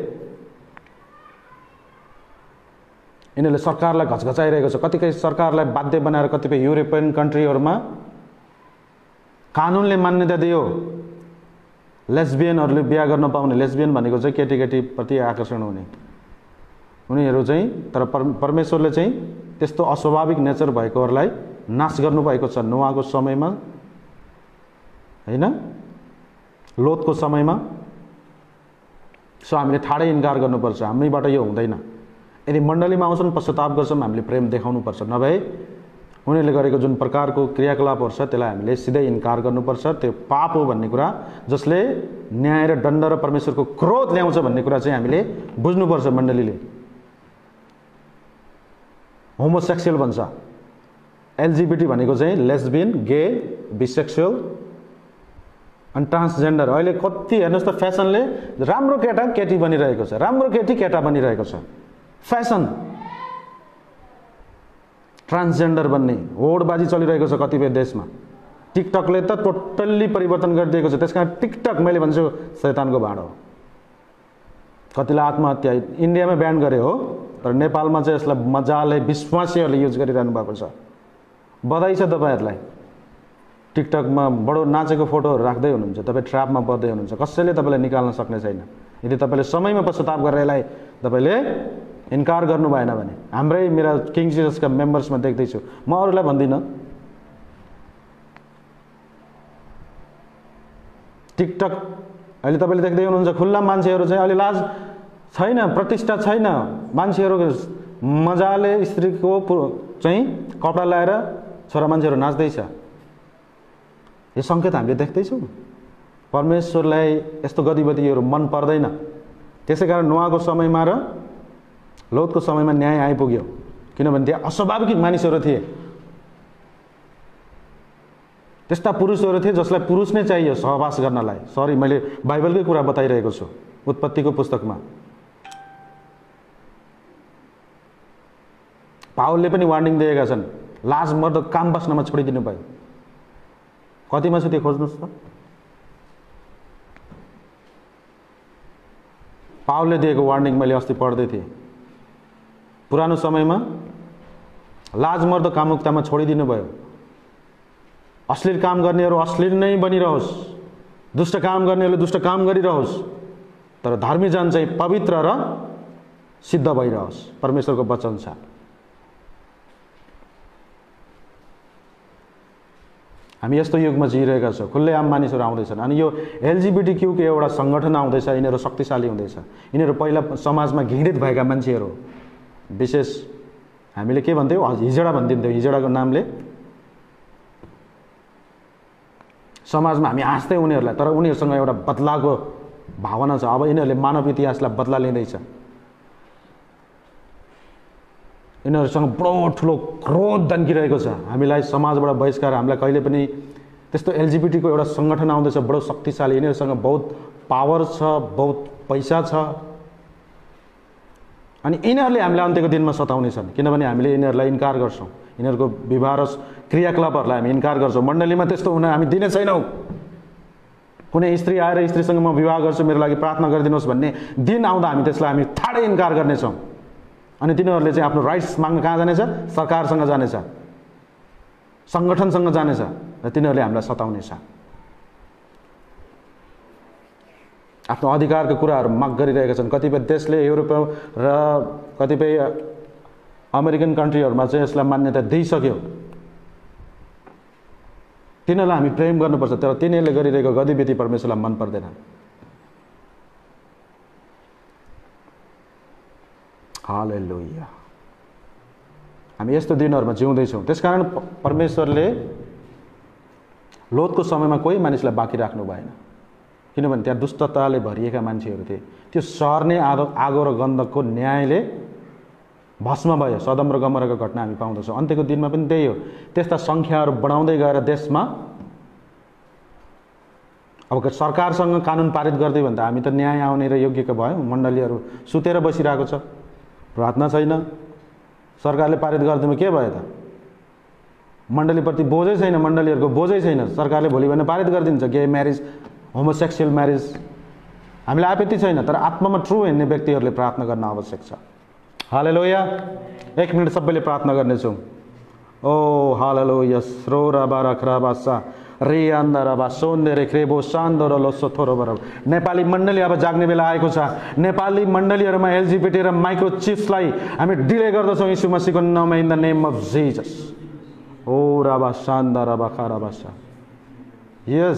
यिनीहरूले सरकारलाई घचघचाइरहेको छ। कतिपय सरकारलाई बाध्य बनाएर कतिपय युरोपियन कन्ट्रीहरूमा कानुनले मान्यता दियो लेस्बियनहरूले बिहा गर्न पाउने। लेस्बियन भनेको चाहिँ केटीकेटीप्रति आकर्षण हुने उनीहरू चाहिँ। तर परमेश्वरले चाहिँ त्यस्तो अस्वाभाविक नेचर भएकोहरूलाई नाश गर्नुभएको छ नोआको समयमा, होइन, लोतको समयमा। सो हामीले ठाडै इन्कार गर्नुपर्छ, हामीबाट यो हुँदैन। यदि मण्डलीमा आउँछन्, पश्चाताप गर्छन्, हामीले प्रेम देखाउनुपर्छ। नभए उनीहरूले गरेको जुन प्रकारको क्रियाकलापहरू छ त्यसलाई हामीले सिधै इन्कार गर्नुपर्छ। त्यो पाप हो भन्ने कुरा, जसले न्याय र दण्ड र परमेश्वरको क्रोध ल्याउँछ भन्ने कुरा चाहिँ हामीले बुझ्नुपर्छ। मण्डलीले होमोसेक्सुअल भन्छ। एलजिबिटी भनेको चाहिँ लेस्बियन, गे, बिसेक्सुअल अनि ट्रान्सजेन्डर। अहिले कति हेर्नुहोस् त, फेसनले राम्रो केटा केटी बनिरहेको छ, राम्रो केटी केटा बनिरहेको छ। फेसन ट्रान्सजेन्डर बन्ने होडबाजी चलिरहेको छ कतिपय देशमा। टिकटकले त टोटल्ली परिवर्तन गरिदिएको छ। त्यसकारण टिकटक मैले भन्छु शैतानको भाँडो हो। कतिलाई आत्महत्या इन्डियामा ब्यान गरे हो, तर नेपालमा चाहिँ यसलाई मजाले विश्वासीहरूले युज गरिरहनु भएको छ। बधाई छ तपाईँहरूलाई। टिकटकमा बडो नाचेको फोटोहरू राख्दै हुनुहुन्छ, तपाईँ ट्र्यापमा पर्दै हुनुहुन्छ। कसैले तपाईँलाई निकाल्न सक्ने छैन। यदि तपाईँले समयमा पश्चाताप गरेर यसलाई तपाईँले इन्कार गर्नु भएन भने। हाम्रै मेरा किङ जिजसका मेम्बर्समा देख्दैछु, म अरूलाई भन्दिनँ। टिकटक अहिले तपाईँले देख्दै हुनुहुन्छ, खुल्ला मान्छेहरू चाहिँ अहिले लाज छैन, प्रतिष्ठा छैन। मान्छेहरू मजाले स्त्रीको चाहिँ कपडा लाएर छोरा मान्छेहरू नाच्दैछ। यो सङ्केत हामीले देख्दैछौँ। परमेश्वरलाई यस्तो गतिविधिहरू मन पर्दैन। त्यसै कारण नोआको समयमा र लोतको समयमा न्याय आइपुग्यो, किनभने त्यहाँ अस्वाभाविक मानिसहरू थिए। त्यस्ता पुरुषहरू थिए जसलाई पुरुष नै चाहियो सहवास गर्नलाई। सरी, मैले बाइबलकै कुरा बताइरहेको छु, उत्पत्तिको पुस्तकमा। पावलले पनि वार्निङ दिएका छन्, लाज मर्दो काम बस्नमा छोडिदिनु भयो। कतिमा छ त्यो खोज्नुहोस् त। पावलले दिएको वार्निङ मैले अस्ति पढ्दै थिएँ। पुरानो समयमा लाज मर्दो कामुकतामा छोडिदिनु भयो। अश्लील काम गर्नेहरू अश्लील नै बनिरहोस्, दुष्ट काम गर्नेहरूले दुष्ट काम गरिरहोस्, तर धर्मी जन चाहिँ पवित्र र सिद्ध भइरहोस्। परमेश्वरको वचन छ। हामी यस्तो युगमा जिइरहेका छौँ, खुल्लेआम मानिसहरू आउँदैछन्। अनि यो एलजिबिटीक्यूको एउटा सङ्गठन आउँदैछ। यिनीहरू शक्तिशाली हुँदैछ। यिनीहरू पहिला समाजमा घृणित भएका मान्छेहरू, विशेष हामीले के भन्थ्यौँ, हिजडा भनिदिन्थ्यौँ। हिजडाको नामले समाजमा हामी हाँस्दै उनीहरूलाई, तर उनीहरूसँग एउटा बदलाको भावना छ। अब यिनीहरूले मानव इतिहासलाई बदला लिँदैछ। यिनीहरूसँग बडो ठुलो क्रोध दन्किरहेको छ। हामीलाई समाजबाट बहिष्कार, हामीलाई कहिले पनि त्यस्तो एलजिबिटीको एउटा सङ्गठन आउँदैछ बडो शक्तिशाली। यिनीहरूसँग बहुत पावर छ, बहुत पैसा छ, अनि यिनीहरूले हामीलाई अन्त्यको दिनमा सताउनेछन्, किनभने हामीले यिनीहरूलाई इन्कार गर्छौँ। यिनीहरूको व्यवहार र क्रियाकलापहरूलाई हामी इन्कार गर्छौँ। मण्डलीमा त्यस्तो हुन हामी दिने छैनौँ। कुनै स्त्री आएर स्त्रीसँग म विवाह गर्छु, मेरो लागि प्रार्थना गरिदिनुहोस् भन्ने दिन आउँदा हामी त्यसलाई हामी ठाडै इन्कार गर्नेछौँ। अनि तिनीहरूले चाहिँ आफ्नो राइट्स माग्न कहाँ जानेछ? सरकारसँग जानेछ, सङ्गठनसँग जानेछ, र तिनीहरूले हामीलाई सताउनेछ। आफ्नो अधिकारको कुराहरू माग गरिरहेका छन्। कतिपय देशले, युरोप र कतिपय अमेरिकन कन्ट्रीहरूमा चाहिँ यसलाई मान्यता दिइसक्यो। तिनीहरूलाई हामी प्रेम गर्नुपर्छ, तर तिनीहरूले गरिरहेको गतिविधि परमेश्वरलाई मन पर्दैन। हालेलुया। हामी यस्तो दिनहरूमा जिउँदैछौँ। त्यसकारण परमेश्वरले लोतको समयमा कोही मानिसलाई बाँकी राख्नु भएन, किनभने त्यहाँ दुष्टताले भरिएका मान्छेहरू थिए। त्यो सहर नै आगो र गन्धकको न्यायले भस्म भयो। सदम र गमोराको घटना हामी पाउँदछौँ। अन्त्यको दिनमा पनि त्यही हो। त्यस्ता सङ्ख्याहरू बढाउँदै गएर देशमा अब सरकारसँग कानुन पारित गर्दै भन्दा हामी त न्याय आउने र योग्यको भयौँ। मण्डलीहरू सुतेर बसिरहेको छ, प्रार्थना छैन, सरकारले पारित गरिदिनु के भयो त? मण्डलीप्रति बोझै छैन, मण्डलीहरूको बोझै छैन। सरकारले भोलि भने पारित गरिदिन्छ गे म्यारिज, होमोसेक्सुअल म्यारिज। हामीलाई आपत्ति छैन, तर आत्मामा ट्रु हिँड्ने व्यक्तिहरूले प्रार्थना गर्न आवश्यक छ। हालेलुया। 1 मिनट सबैले प्रार्थना गर्नेछौँ। ओ हालेलुया। स्रोरा बाराखराबासा रे आन्दराबा सोन्देरे क्रेबो सान्दोरो लोसो थोरो बरब। नेपाली मण्डली अब जाग्ने बेला आएको छ। नेपाली मण्डलीहरूमा एलजिबिटी र माइक्रोचिप्सलाई हामी डिले गर्दछौँ यीशु मसीहको नाममा, in the name of Jesus. ओ राबा सान्दराबा खराबासा। यस।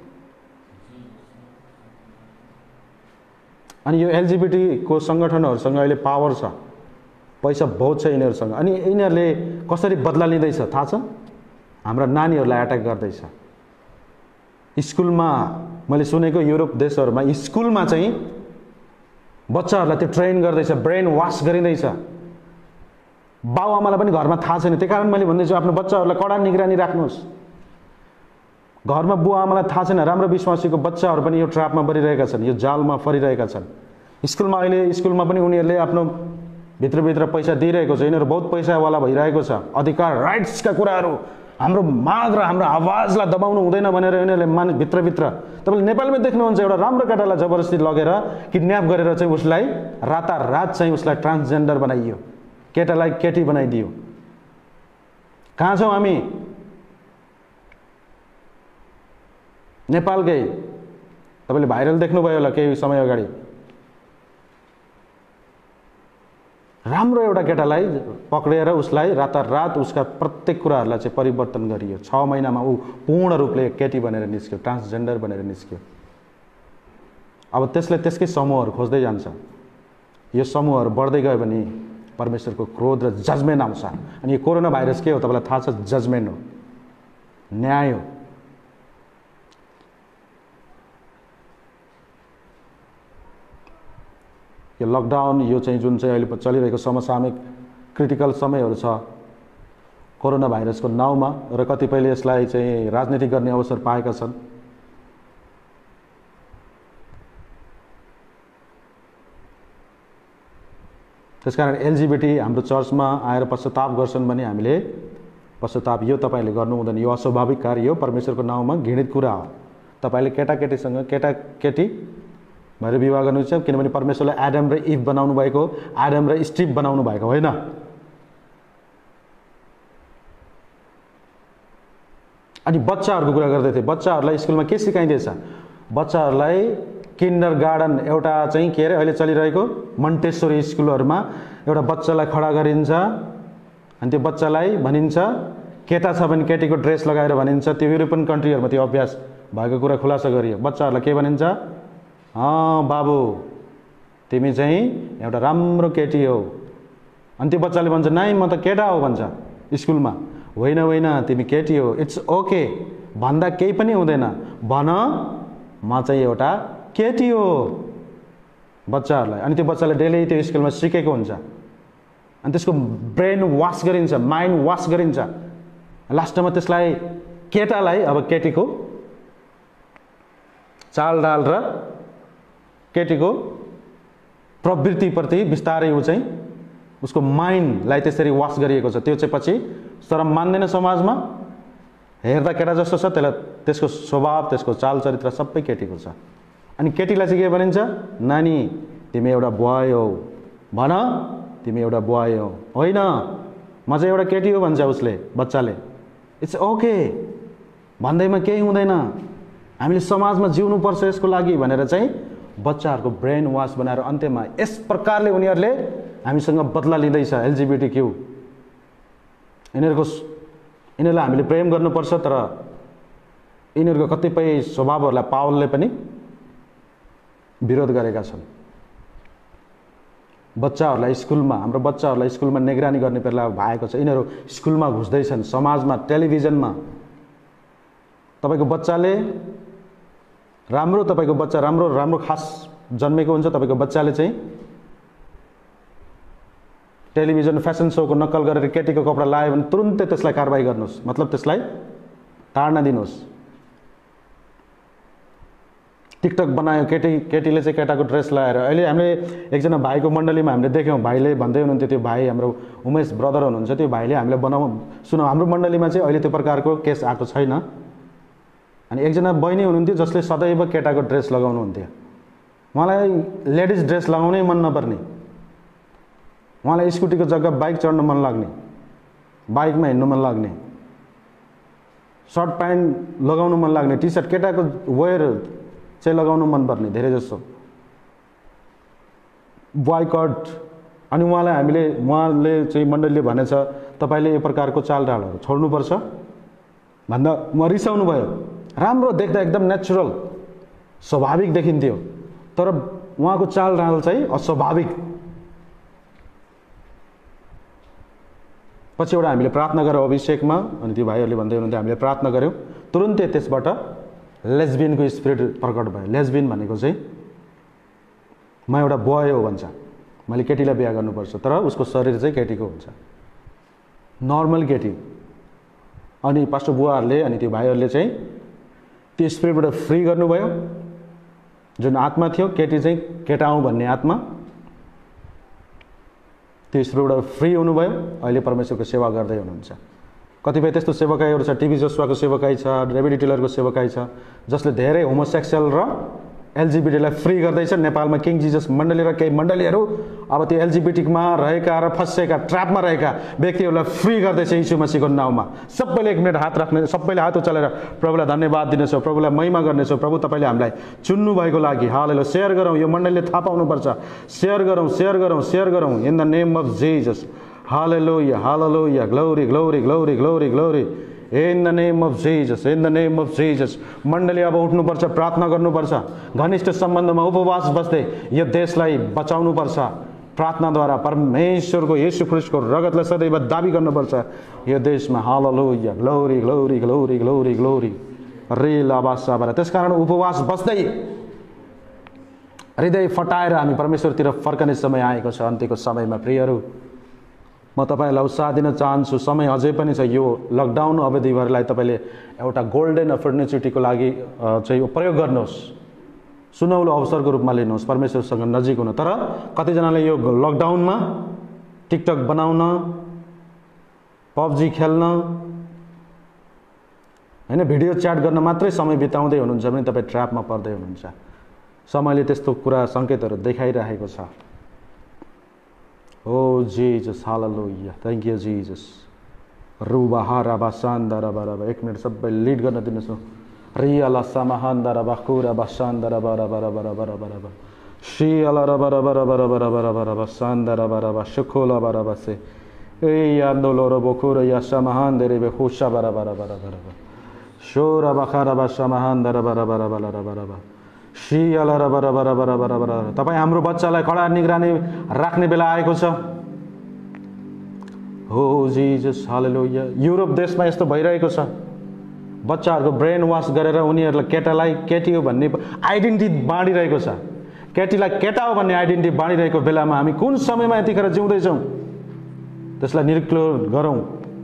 अनि यो एलजिबिटीको सङ्गठनहरूसँग अहिले पावर छ, पैसा बहुत छ यिनीहरूसँग। अनि यिनीहरूले कसरी बदला लिँदैछ थाहा छ? हाम्रा नानीहरूलाई एट्याक गर्दैछ। स्कुलमा मैले सुनेको युरोप देशहरूमा स्कुलमा चाहिँ बच्चाहरूलाई त्यो ट्रेन गर्दैछ, ब्रेन वास गरिँदैछ। बाबुआमालाई पनि घरमा थाहा छैन। त्यही कारण मैले भन्दैछु आफ्नो बच्चाहरूलाई कडा निगरानी राख्नुहोस्। घरमा बुवा आमालाई थाहा छैन, राम्रो विश्वासीको बच्चाहरू पनि यो ट्र्यापमा परिरहेका छन्, यो जालमा परिरहेका छन्। स्कुलमा अहिले स्कुलमा पनि उनीहरूले आफ्नो भित्रभित्र पैसा दिइरहेको छ। यिनीहरू बहुत पैसावाला भइरहेको छ। अधिकार, राइट्सका कुराहरू, हाम्रो माग र हाम्रो आवाजलाई दबाउनु हुँदैन भनेर यिनीहरूले भित्रभित्र। तपाईँले नेपालमै देख्नुहुन्छ, एउटा राम्रो केटालाई जबरजस्ती लगेर किडन्याप गरेर चाहिँ उसलाई रातारात चाहिँ उसलाई ट्रान्सजेन्डर बनाइयो, केटालाई केटी बनाइदियो। कहाँ छौँ हामी? नेपालकै। तपाईँले भाइरल देख्नुभयो होला केही समय अगाडि, राम्रो एउटा केटालाई पक्रेर उसलाई रातारात उसका प्रत्येक कुराहरूलाई चाहिँ परिवर्तन गरियो। 6 महिनामा ऊ पूर्ण रूपले केटी बनेर निस्क्यो, ट्रान्सजेन्डर बनेर निस्क्यो। अब त्यसले त्यसकै समूहहरू खोज्दै जान्छ। यो समूहहरू बढ्दै गयो भने परमेश्वरको क्रोध र जजमेन्ट आउँछ। अनि यो कोरोना भाइरस के हो तपाईँलाई थाहा छ? जजमेन्ट हो, न्याय हो। यो लकडाउन, यो चाहिँ जुन चाहिँ अहिले चलिरहेको समसामयिक क्रिटिकल समयहरू छ कोरोना भाइरसको नाउँमा, र कतिपयले यसलाई चाहिँ राजनीति गर्ने अवसर पाएका छन्। त्यसकारण एलजिबिटी हाम्रो चर्चमा आएर पश्चाताप गर्छन् भने हामीले पश्चाताप, यो तपाईँले गर्नु हुँदैन, यो अस्वाभाविक कार्य हो, परमेश्वरको नाउँमा घृणित कुरा हो। तपाईँले केटाकेटीसँग केटाकेटी भएर विवाह गर्नुहुन्छ, किनभने परमेश्वरले एडम र इभ बनाउनु भएको, एडम र स्टिभ बनाउनु भएको होइन। अनि बच्चाहरूको कुरा गर्दै थिए। बच्चाहरूलाई स्कुलमा के सिकाइँदैछ? बच्चाहरूलाई किन्डर गार्डन एउटा चाहिँ के अरे अहिले चलिरहेको मन्टेसोरी स्कुलहरूमा एउटा बच्चालाई खडा गरिन्छ, अनि त्यो बच्चालाई भनिन्छ, केटा छ भने केटीको ड्रेस लगाएर भनिन्छ। त्यो युरोपियन कन्ट्रीहरूमा त्यो अभ्यास भएको कुरा खुलासा गरियो। बच्चाहरूलाई के भनिन्छ? बाबु तिमी चाहिँ एउटा राम्रो केटी हो, अनि त्यो बच्चाले भन्छ नाइ म त केटा हो भन्छ स्कुलमा। होइन होइन तिमी केटी हो, इट्स ओके भन्दा केही पनि हुँदैन, भन म चाहिँ एउटा केटी हो बच्चाहरूलाई। अनि त्यो बच्चाले डेली त्यो स्कुलमा सिकेको हुन्छ अनि त्यसको ब्रेन वास गरिन्छ, माइन्ड वास गरिन्छ। लास्टमा त्यसलाई केटालाई अब केटीको चालडाल र केटीको प्रवृत्तिप्रति बिस्तारै ऊ चाहिँ उसको माइन्डलाई त्यसरी वास गरिएको छ। त्यो चाहिँ पछि शरम मान्दैन समाजमा, हेर्दा केटा जस्तो छ, त्यसलाई त्यसको स्वभाव त्यसको चालचरित्र सबै केटीको छ। अनि केटीलाई चाहिँ के भनिन्छ, नानी तिमी एउटा बोय हो, भन तिमी एउटा बोय हो। होइन म चाहिँ एउटा केटी हो भन्छ उसले, बच्चाले। इट्स ओके भन्दैमा केही हुँदैन, हामीले समाजमा जिउनुपर्छ यसको लागि भनेर चाहिँ बच्चाहरूको ब्रेन वास बनाएर अन्त्यमा यस प्रकारले उनीहरूले हामीसँग बदला लिँदैछ। एलजिबिटिक्यू यिनीहरूलाई हामीले प्रेम गर्नुपर्छ, तर यिनीहरूको कतिपय स्वभावहरूलाई पावलले पनि विरोध गरेका छन्। बच्चाहरूलाई स्कुलमा, हाम्रो बच्चाहरूलाई स्कुलमा निगरानी गर्ने बेला भएको छ। यिनीहरू स्कुलमा घुस्दैछन्, समाजमा, टेलिभिजनमा। तपाईँको बच्चाले राम्रो, तपाईँको बच्चा राम्रो राम्रो खास जन्मेको हुन्छ, तपाईँको बच्चाले चाहिँ टेलिभिजन फ्यासन सोको नक्कल गरेर केटीको कपडा लायो भने तुरुन्तै त्यसलाई कारबाही गर्नुहोस्, मतलब त्यसलाई ताड्न दिनुहोस्। टिकटक बनायो केटीले चाहिँ केटाको ड्रेस लगाएर। अहिले हामीले एकजना भाइको मण्डलीमा हामीले देख्यौँ, भाइले भन्दै हुनुहुन्थ्यो, त्यो भाइ हाम्रो उमेश ब्रदर हुनुहुन्छ, त्यो भाइले हामीले सुनौ हाम्रो मण्डलीमा चाहिँ अहिले त्यो प्रकारको केस आएको छैन। अनि एकजना बहिनी हुनुहुन्थ्यो जसले सदैव केटाको ड्रेस लगाउनुहुन्थ्यो। उहाँलाई लेडिज ड्रेस लगाउनै मन नपर्ने, उहाँलाई स्कुटीको जग्गा बाइक चढ्न मन लाग्ने, बाइकमा हिँड्नु मन लाग्ने, सर्ट प्यान्ट लगाउनु मन लाग्ने, टी सर्ट केटाको वेयर चाहिँ लगाउनु मन पर्ने धेरै जसो बॉयकट। अनि उहाँले चाहिँ मण्डलीले भनेछ तपाईँले यो प्रकारको चालढालहरू छोड्नुपर्छ भन्दा उहाँ रिसाउनु भयो। राम्रो देख्दा एकदम नेचुरल स्वाभाविक देखिन्थ्यो, तर उहाँको चालढाल चाहिँ अस्वाभाविक। पछि एउटा हामीले प्रार्थना गऱ्यौँ अभिषेकमा, अनि त्यो भाइहरूले भन्दै हुनुहुन्थ्यो हामीले प्रार्थना गऱ्यौँ, तुरुन्तै त्यसबाट लेस्बियनको स्पिरिट प्रकट भयो। लेस्बियन भनेको चाहिँ म एउटा बोय हो भन्छ, मैले केटीलाई बिहा गर्नुपर्छ, तर उसको शरीर चाहिँ केटीको हुन्छ, नर्मल केटी। अनि पास्टर बुवाहरूले अनि त्यो भाइहरूले चाहिँ त्यो स्पिरिटबाट फ्री गर्नुभयो, जुन आत्मा थियो केटी चाहिँ केटा हौँ भन्ने आत्मा, त्यो स्पिरिटबाट फ्री हुनुभयो। अहिले परमेश्वरको सेवा गर्दै हुनुहुन्छ। कतिपय त्यस्तो सेवकाईहरू छ, टिभी जोसुवाको सेवकाई छ, डेभिड टिलरको सेवकाई छ, जसले धेरै होमोसेक्सुअल र एलजिबिटीलाई फ्री गर्दैछ। नेपालमा किङ जिजस मण्डली र केही मण्डलीहरू अब त्यो एलजिबिटीमा रहेका र फँसेका ट्र्यापमा रहेका व्यक्तिहरूलाई फ्री गर्दैछ यीशु मसीहको नाउँमा। सबैले 1 मिनट हात राख्ने, सबैले हात उचालेर प्रभुलाई धन्यवाद दिनेछौँ, प्रभुलाई महिमा गर्नेछौँ। प्रभु तपाईँले हामीलाई चुन्नु भएको लागि हालेलुया। सेयर गरौँ, यो मण्डलीले थाहा पाउनुपर्छ। सेयर गरौँ, सेयर गरौँ, सेयर गरौँ in the name of Jesus. Hallelujah, hallelujah, glory, glory, glory, glory, glory in the name of Jesus, in the name of Jesus. मण्डली अब उठ्नुपर्छ, प्रार्थना गर्नुपर्छ, घनिष्ठ सम्बन्धमा उपवास बस्दै यो देशलाई बचाउनुपर्छ। प्रार्थनाद्वारा परमेश्वरको येशू ख्रीष्टको रगतलाई सदैव दाबी गर्नुपर्छ यो देशमा। Hallelujah, glory, glory, glory, glory, glory रे लाबासाबरा। त्यसकारण उपवास बस्दै हृदय फटाएर हामी परमेश्वरतिर फर्कने समय आएको छ। अन्त्यको समयमा प्रियहरू, म तपाईँलाई उत्साह दिन चाहन्छु। समय अझै पनि छ। यो लकडाउन अवधिभरलाई तपाईँले एउटा गोल्डन अपर्च्युनिटीको लागि चाहिँ प्रयोग गर्नुहोस्, सुनौलो अवसरको रूपमा लिनुहोस्, परमेश्वरसँग नजिक हुन। तर कतिजनाले यो लकडाउनमा टिकटक बनाउन, पबजी खेल्न, होइन भिडियो च्याट गर्न मात्रै समय बिताउँदै हुनुहुन्छ भने तपाईँ ट्र्यापमा पर्दै हुनुहुन्छ। समयले त्यस्तो कुरा सङ्केतहरू देखाइरहेको छ। Oh Jesus, hallelujah, thank you Jesus. Ruba haraba sandara baraba. 1 minute सबै लिड गर्न दिनुहोस्। रियाला समाहान्दरा बाखुरा बसान्दरा bara bara bara bara bara. शियाला bara bara bara bara bara bara sandara bara shukula bara base. ए यान्दोलो रो बोखुरा या समाहान्दरे बे खुशा bara bara bara bara. शोरा बखारा बसामाहान्दरा bara bara bara bara bara. शियाला bara bara bara bara bara. तपाईँ हाम्रो बच्चालाई कडा निगरानी राख्ने बेला आएको छ। हो जिजस हालेलुया। युरोप देशमा यस्तो भइरहेको छ, बच्चाहरूको ब्रेन वास गरेर उनीहरूलाई केटालाई केटी हो भन्ने आइडेन्टिटी बाँडिरहेको छ। केटीलाई केटा हो भन्ने आइडेन्टिटी बाँडिरहेको बेलामा हामी कुन समयमा यतिखेर जिउँदैछौँ त्यसलाई निरीक्षण गरौँ।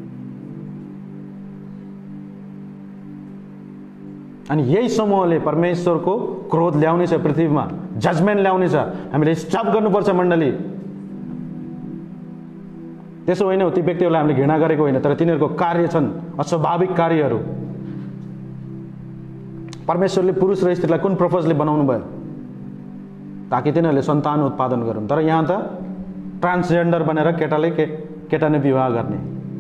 अनि यही समूहले परमेश्वरको क्रोध ल्याउनेछ, पृथ्वीमा जजमेन्ट ल्याउनेछ। हामीले स्टप गर्नुपर्छ मण्डली। त्यसो होइन ती व्यक्तिहरूलाई हामीले घृणा गरेको होइन, तर तिनीहरूको कार्य छन् अस्वाभाविक कार्यहरू। परमेश्वरले पुरुष र स्त्रीलाई कुन पर्पजले बनाउनु भयो? ताकि तिनीहरूले सन्तान उत्पादन गरून्। तर यहाँ त ट्रान्सजेन्डर बनेर केटाले केटा नै विवाह गर्ने।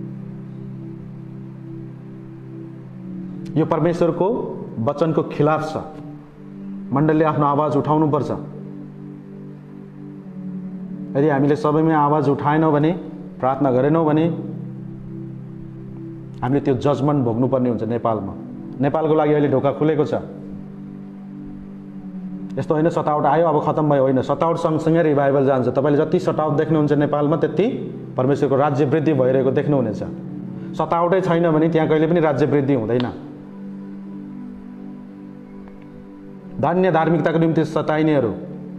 यो परमेश्वरको वचनको खिलाफ छ। मण्डलीले आफ्नो आवाज उठाउनुपर्छ। यदि हामीले सबैमा आवाज उठाएनौँ भने, प्रार्थना गरेनौँ भने हामीले त्यो जजमेन्ट भोग्नुपर्ने हुन्छ। नेपालको लागि अहिले ढोका खुलेको छ। यस्तो होइन सतावट आयो अब खत्तम भयो, होइन। सतावट सँगसँगै रिभाइभल जान्छ। तपाईँले जति सतावट देख्नुहुन्छ नेपालमा त्यति परमेश्वरको राज्य वृद्धि भइरहेको देख्नुहुनेछ। सतावटै छैन भने त्यहाँ कहिले पनि राज्य वृद्धि हुँदैन। धन्य धार्मिकताको निम्ति सताइनेहरू।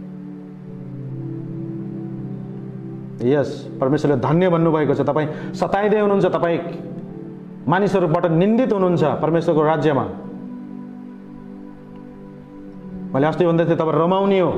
यस, परमेश्वरले धन्य भन्नुभएको छ। तपाईँ सताइँदै हुनुहुन्छ, तपाईँ मानिसहरूबाट निन्दित हुनुहुन्छ परमेश्वरको राज्यमा। मैले अस्ति भन्दै थिएँ तपाईँ रमाउने हो।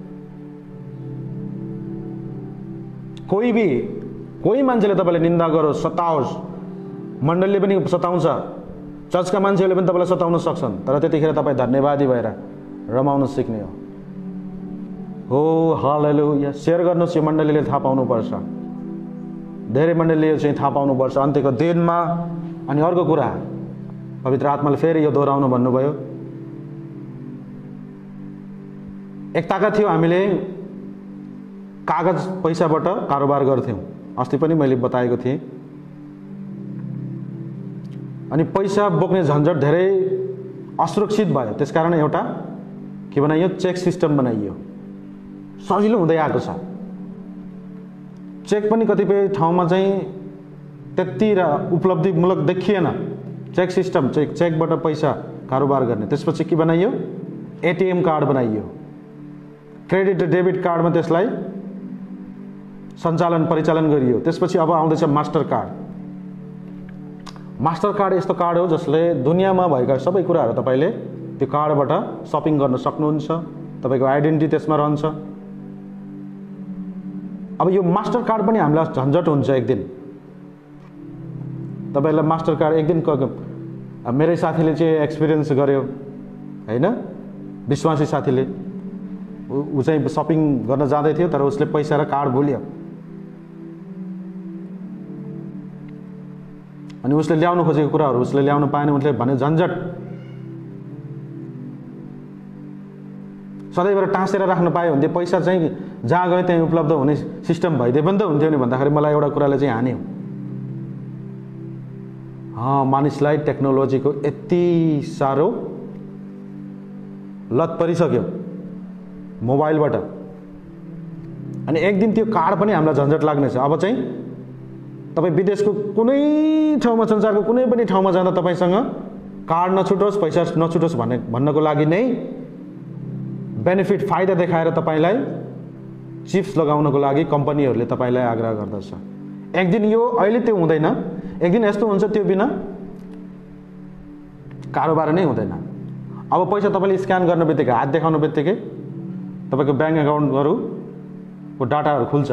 कोही मान्छेले तपाईँलाई निन्दा गरोस्, सताओस्, मण्डलीले पनि सताउँछ, चर्चका मान्छेहरूले पनि तपाईँलाई सताउन सक्छन्, तर त्यतिखेर तपाईँ धन्यवादी भएर रमाउन सिक्ने हो। हालेलुया। सेयर गर्नुहोस्, यो मण्डलीले थाहा पाउनुपर्छ। धेरै मण्डलीले चाहिँ थाहा पाउनुपर्छ अन्त्यको दिनमा। अनि अर्को कुरा, पवित्र आत्माले फेरि यो दोहोऱ्याउनु भन्नुभयो। एकताका थियो हामीले कागज पैसाबाट कारोबार गर्थ्यौँ। अस्ति पनि मैले बताएको थिएँ। अनि पैसा बोक्ने झन्झट धेरै असुरक्षित भयो। त्यसकारण एउटा के बनाइयो? चेक सिस्टम बनाइयो। सजिलो हुँदै आएको छ। चेक पनि कतिपय ठाउँमा चाहिँ त्यति उपलब्धिमूलक देखिएन। चेक सिस्टम, चेकबाट पैसा कारोबार गर्ने। त्यसपछि के बनाइयो? एटिएम कार्ड बनाइयो। क्रेडिट र डेबिट कार्डमा त्यसलाई परिचालन गरियो। त्यसपछि अब आउँदैछ मास्टर कार्ड। मास्टर कार्ड यस्तो कार्ड हो जसले दुनियाँमा भएका सबै कुराहरू तपाईँले त्यो कार्डबाट सपिङ गर्न सक्नुहुन्छ। तपाईँको आइडेन्टिटी त्यसमा रहन्छ। अब यो मास्टर कार्ड पनि हामीलाई झन्झट हुन्छ। एक दिन तपाईँलाई मास्टर कार्ड एक दिन मेरै साथीले चाहिँ एक्सपिरियन्स गर्यो, होइन, विश्वासी साथीले। ऊ चाहिँ सपिङ गर्न जाँदै थियो, तर उसले पैसा र कार्ड भुल्यो। अनि उसले ल्याउनु खोजेको कुराहरू उसले ल्याउनु पाएन। उसले भने झन्झट। सधैँभर टाँसेर राख्न पायो भने पैसा चाहिँ जहाँ गयो त्यहीँ उपलब्ध हुने सिस्टम भइदिए पनि त हुन्थ्यो नि भन्दाखेरि मलाई एउटा कुराले चाहिँ हान्यो। मानिसलाई टेक्नोलोजीको यति साह्रो लत परिसक्यो मोबाइलबाट। अनि एक दिन त्यो कार्ड पनि हामीलाई झन्झट लाग्नेछ। अब चाहिँ तपाईँ विदेशको कुनै ठाउँमा, संसारको कुनै पनि ठाउँमा जाँदा तपाईँसँग कार्ड नछुटोस्, पैसा नछुटोस् भन्नको लागि नै बेनिफिट, फाइदा देखाएर तपाईँलाई चिप्स लगाउनको लागि कम्पनीहरूले तपाईँलाई आग्रह गर्दछ। एक दिन यो अहिले त्यो हुँदैन, एक दिन यस्तो हुन्छ त्यो बिना कारोबार नै हुँदैन। अब पैसा तपाईँले स्क्यान गर्ने बित्तिकै, हात देखाउनु बित्तिकै तपाईँको ब्याङ्क एकाउन्टहरूको डाटाहरू खुल्छ।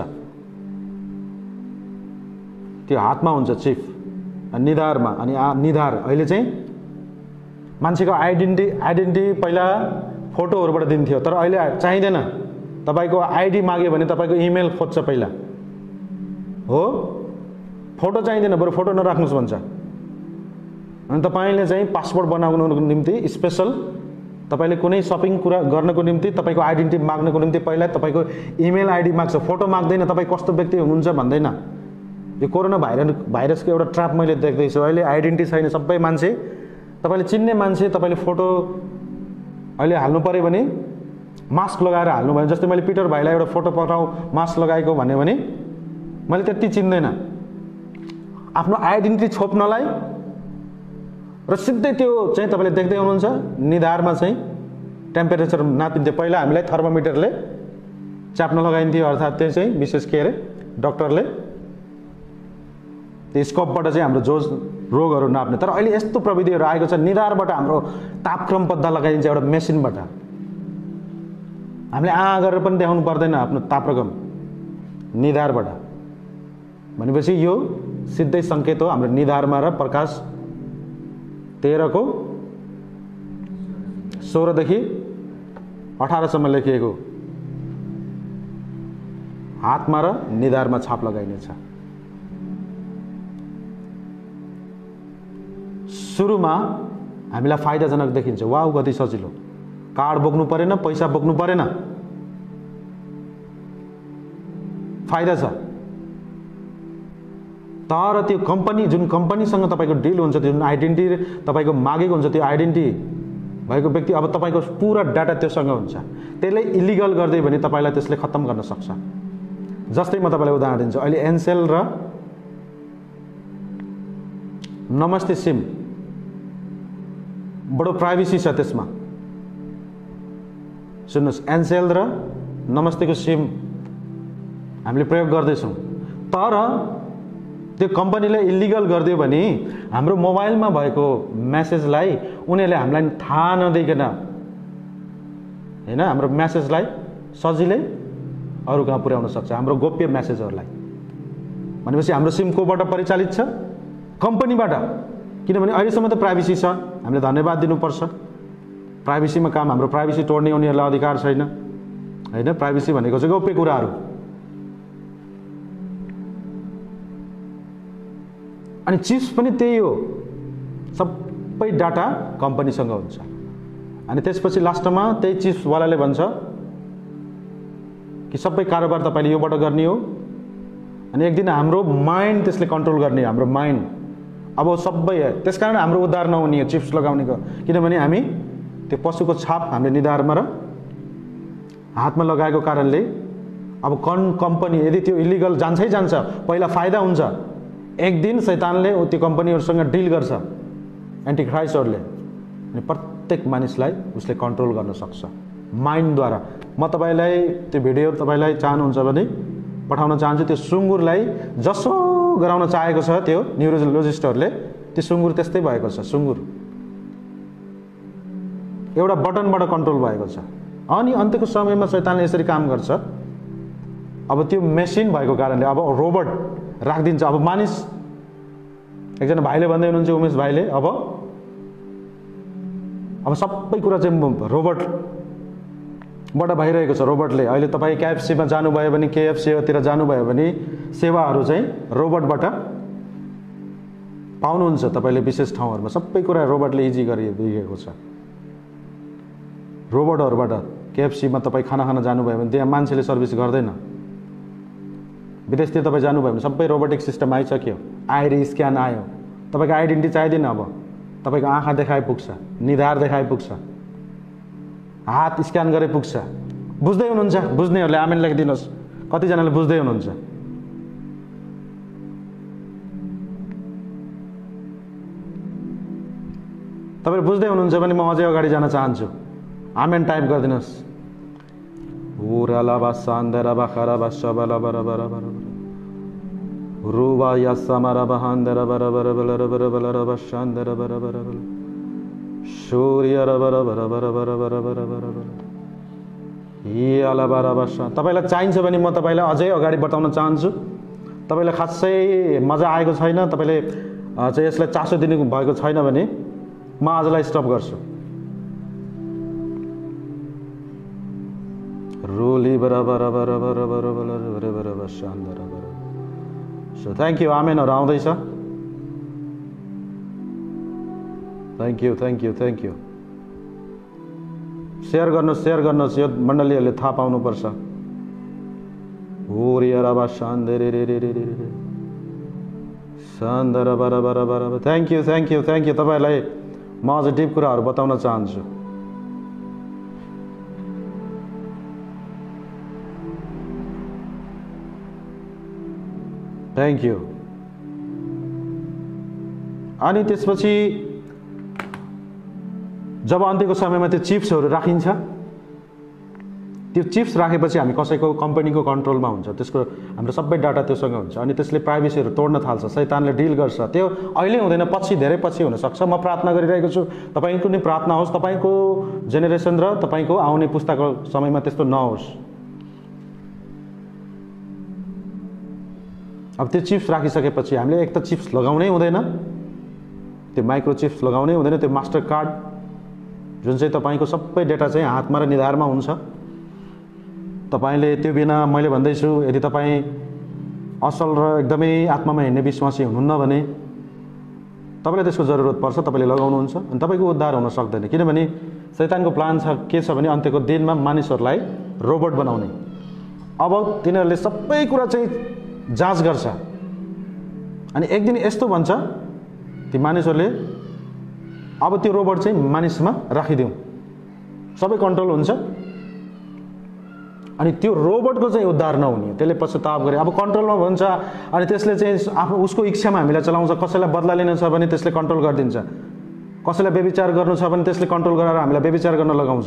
त्यो हातमा हुन्छ चिप, निधारमा। अनि निधार अहिले चाहिँ मान्छेको आइडेन्टिटी पहिला फोटोहरूबाट दिन्थ्यो, तर अहिले चाहिँदैन। तपाईँको आइडी माग्यो भने तपाईँको इमेल खोज्छ पहिला, हो। फोटो चाहिँदैन, बरु फोटो नराख्नुहोस् भन्छ। अनि तपाईँले चाहिँ पासपोर्ट बनाउनुको निम्ति स्पेसल तपाईँले कुनै सपिङ कुरा गर्नको निम्ति तपाईँको आइडेन्टिटी माग्नको निम्ति पहिला तपाईँको इमेल आइडी माग्छ, फोटो माग्दैन। तपाईँ कस्तो व्यक्ति हुनुहुन्छ भन्दैन। यो कोरोना भाइरसको एउटा ट्र्याप मैले देख्दैछु। अहिले आइडेन्टिटी छैन। सबै मान्छे, तपाईँले चिन्ने मान्छे, तपाईँले फोटो अहिले हाल्नु पऱ्यो भने मास्क लगाएर हाल्नु भयो। जस्तै मैले पिटर भाइलाई एउटा फोटो पठाउँ मास्क लगाएको भन्यो भने मैले त्यति चिन्दैन। आफ्नो आइडेन्टिटी छोप्नलाई र सिधै त्यो चाहिँ तपाईँले देख्दै हुनुहुन्छ निधारमा चाहिँ टेम्परेचर नापिन्थ्यो। पहिला हामीलाई थर्मोमिटरले च्याप्न लगाइन्थ्यो, अर्थात् त्यो चाहिँ विशेष के अरे डक्टरले त्यो स्कोपबाट चाहिँ हाम्रो जो रोगहरू नाप्ने। तर अहिले यस्तो प्रविधिहरू आएको छ, निधारबाट हाम्रो तापक्रम पत्ता लगाइन्छ एउटा मेसिनबाट। हामीले गरेर पनि देखाउनु पर्दैन आफ्नो तापक्रम निधारबाट। भनेपछि यो सिधै सङ्केत हो हाम्रो निधारमा र प्रकाश 13 को 16 देखि 18 सम्म लेखिएको हातमा र निधारमा छाप लगाइनेछ। सुरुमा हामीलाई फाइदाजनक देखिन्छ, वाउ कति सजिलो, कार्ड बोक्नु परेन, पैसा बोक्नु परेन, फाइदा छ। तर त्यो कम्पनी जुन कम्पनीसँग तपाईँको डिल हुन्छ, त्यो जुन आइडेन्टिटी तपाईँको मागेको हुन्छ, त्यो आइडेन्टिटी भएको व्यक्ति अब तपाईँको पुरा डाटा त्योसँग हुन्छ। त्यसले इलिगल गर्दै भने तपाईँलाई त्यसले खत्तम गर्न सक्छ। जस्तै म तपाईँलाई उदाहरण दिन्छु, अहिले एनसेल र नमस्ते सिम बडो प्राइभेसी छ त्यसमा। सुन्नुहोस्, एनसेल र नमस्तेको सिम हामीले प्रयोग गर्दैछौँ, तर त्यो कम्पनीले इलिगल गरिदियो भने हाम्रो मोबाइलमा भएको मेसेजलाई उनीहरूले हामीलाई थाहा नदिकन होइन हाम्रो मेसेजलाई सजिलै अरू कहाँ पुर्याउन सक्छ, हाम्रो गोप्य मेसेजहरूलाई। भनेपछि हाम्रो सिम कोबाट परिचालित छ? कम्पनीबाट। किनभने अहिलेसम्म त प्राइभेसी छ, हामीले धन्यवाद दिनुपर्छ। प्राइभेसीमा काम, हाम्रो प्राइभेसी तोड्ने उनीहरूलाई अधिकार छैन होइन। प्राइभेसी भनेको चाहिँ गोप्य कुराहरू। अनि चिप्स पनि त्यही हो, सबै डाटा कम्पनीसँग हुन्छ। अनि त्यसपछि लास्टमा त्यही चिप्सवालाले भन्छ कि सबै कारोबार तपाईँले योबाट गर्ने हो। अनि एक दिन हाम्रो माइन्ड त्यसले कन्ट्रोल गर्ने, हाम्रो माइन्ड अब सबै। त्यसकारण हाम्रो उद्धार नहुने हो चिप्स लगाउनेको, किनभने हामी त्यो पशुको छाप हामीले निधारमा र हातमा लगाएको कारणले अब कम्पनी यदि त्यो इलिगल जान्छै जान्छ, पहिला फाइदा हुन्छ, एक दिन शैतानले त्यो कम्पनीहरूसँग डिल गर्छ एन्टिक्राइस्टहरूले, अनि प्रत्येक मानिसलाई उसले कन्ट्रोल गर्न सक्छ माइन्डद्वारा। म तपाईँलाई त्यो भिडियो तपाईँलाई चाहनुहुन्छ भने पठाउन चाहन्छु। त्यो सुँगुरलाई जसो गराउन चाहेको छ त्यो न्युरोलोजिस्टहरूले, त्यो सुँगुर त्यस्तै भएको छ। सुँगुर एउटा बटनबाट कन्ट्रोल भएको छ। अनि अन्त्यको समयमा शैतानले यसरी काम गर्छ। अब त्यो मेसिन भएको कारणले अब रोबोट राखिदिन्छ। अब मानिस, एकजना भाइले भन्दै हुनुहुन्छ, उमेश भाइले, अब सबै कुरा चाहिँ रोबोटबाट भइरहेको छ। रोबोटले अहिले तपाईँ KFCमा जानुभयो भने, KFCतिर जानुभयो भने सेवाहरू चाहिँ रोबोटबाट पाउनुहुन्छ। तपाईँले विशेष ठाउँहरूमा सबै कुरा रोबोटले इजी गरिदिएको छ। रोबोटहरूबाट KFCमा तपाईँ खाना खान जानुभयो भने त्यहाँ मान्छेले सर्भिस गर्दैन। विदेशतिर तपाईँ जानुभयो भने सबै रोबोटिक सिस्टम आइसक्यो, आइरी स्क्यान आयो, तपाईँको आइडेन्टिटी चाहिँदैन। अब तपाईँको आँखा देखाइ पुग्छ, निधार देखाइ पुग्छ, हात स्क्यान गरे पुग्छ। बुझ्दै हुनुहुन्छ? बुझ्नेहरूले आमेन लेखिदिनुहोस्। कतिजनाले बुझ्दै हुनुहुन्छ? तपाईँले बुझ्दै हुनुहुन्छ भने म अझै अगाडि जान चाहन्छु। आमेन टाइप गरिदिनुहोस्। उरालाबा सान्दराबा खराबा सबला बराबर रुबा यासमाराबा हान्दरा बराबर बराबर बराबर शान्दरा बराबर सूर्य बराबर बराबर बराबर बराबर इ आला बराबर। तपाईलाई चाहिन्छ भने म तपाईलाई अझै अगाडि बताउन चाहन्छु। तपाईलाई खासै मजा आएको छैन, तपाईले चाहिँ यसलाई चासो दिनु भएको छैन भने म आजलाई स्टप गर्छु। रोली बराबर बराबर बराबर बराबर शानदार बराबर। So thank you. आमेनहरू आउँदैछ। Thank you thank you thank you. Share गर्नुहोस् यो मण्डलीहरूले थाहा पाउनुपर्छ। ओरियाराबा शानदार रे रे रे रे रे शानदार बराबर बराबर। Thank you thank you thank you. तपाईँलाई म अझ डिप कुराहरू बताउन चाहन्छु। Thank you. अनि त्यसपछि जब अन्त्यको समयमा त्यो चिप्सहरू राखिन्छ, त्यो चिप्स राखेपछि हामी कसैको कम्पनीको कन्ट्रोलमा हुन्छ, त्यसको हाम्रो सबै डाटा त्योसँग हुन्छ अनि त्यसले प्राइभेसीहरू तोड्न थाल्छ, शैतानले डिल गर्छ। त्यो अहिले हुँदैन, पछि, धेरै पछि हुनसक्छ। म प्रार्थना गरिरहेको छु तपाईँको नि प्रार्थना होस्, तपाईँको जेनेरेसन र तपाईँको आउने पुस्ताको समयमा त्यस्तो नहोस्। अब त्यो चिप्स राखिसकेपछि हामीले एक त चिप्स लगाउनै हुँदैन, त्यो माइक्रो चिप्स लगाउनै हुँदैन, त्यो मास्टर कार्ड जुन चाहिँ तपाईँको सबै डेटा चाहिँ हातमा र निधारमा हुन्छ। तपाईँले त्यो बिना, मैले भन्दैछु, यदि तपाईँ असल र एकदमै आत्मामा हिँड्ने विश्वासी हुनुहुन्न भने तपाईँलाई त्यसको जरुरत पर्छ, तपाईँले लगाउनुहुन्छ अनि तपाईँको उद्धार हुन सक्दैन। किनभने शैतानको प्लान के छ भने अन्त्यको दिनमा मानिसहरूलाई रोबोट बनाउने। अब तिनीहरूले सबै कुरा चाहिँ जाँच गर्छ अनि एक दिन यस्तो भन्छ ती मानिसहरूले, अब त्यो रोबोट चाहिँ मानिसमा राखिदिउँ, सबै कन्ट्रोल हुन्छ अनि त्यो रोबोटको चाहिँ उद्धार नहुने, त्यसले पश्चाताप गरे। अब कन्ट्रोलमा हुन्छ अनि त्यसले चाहिँ आफ्नो उसको इच्छामा हामीलाई चलाउँछ। कसैलाई बदला लिनु छ भने त्यसले कन्ट्रोल गरिदिन्छ, कसैलाई व्यभिचार गर्नु छ भने त्यसले कन्ट्रोल गरेर हामीलाई व्यभिचार गर्न लगाउँछ।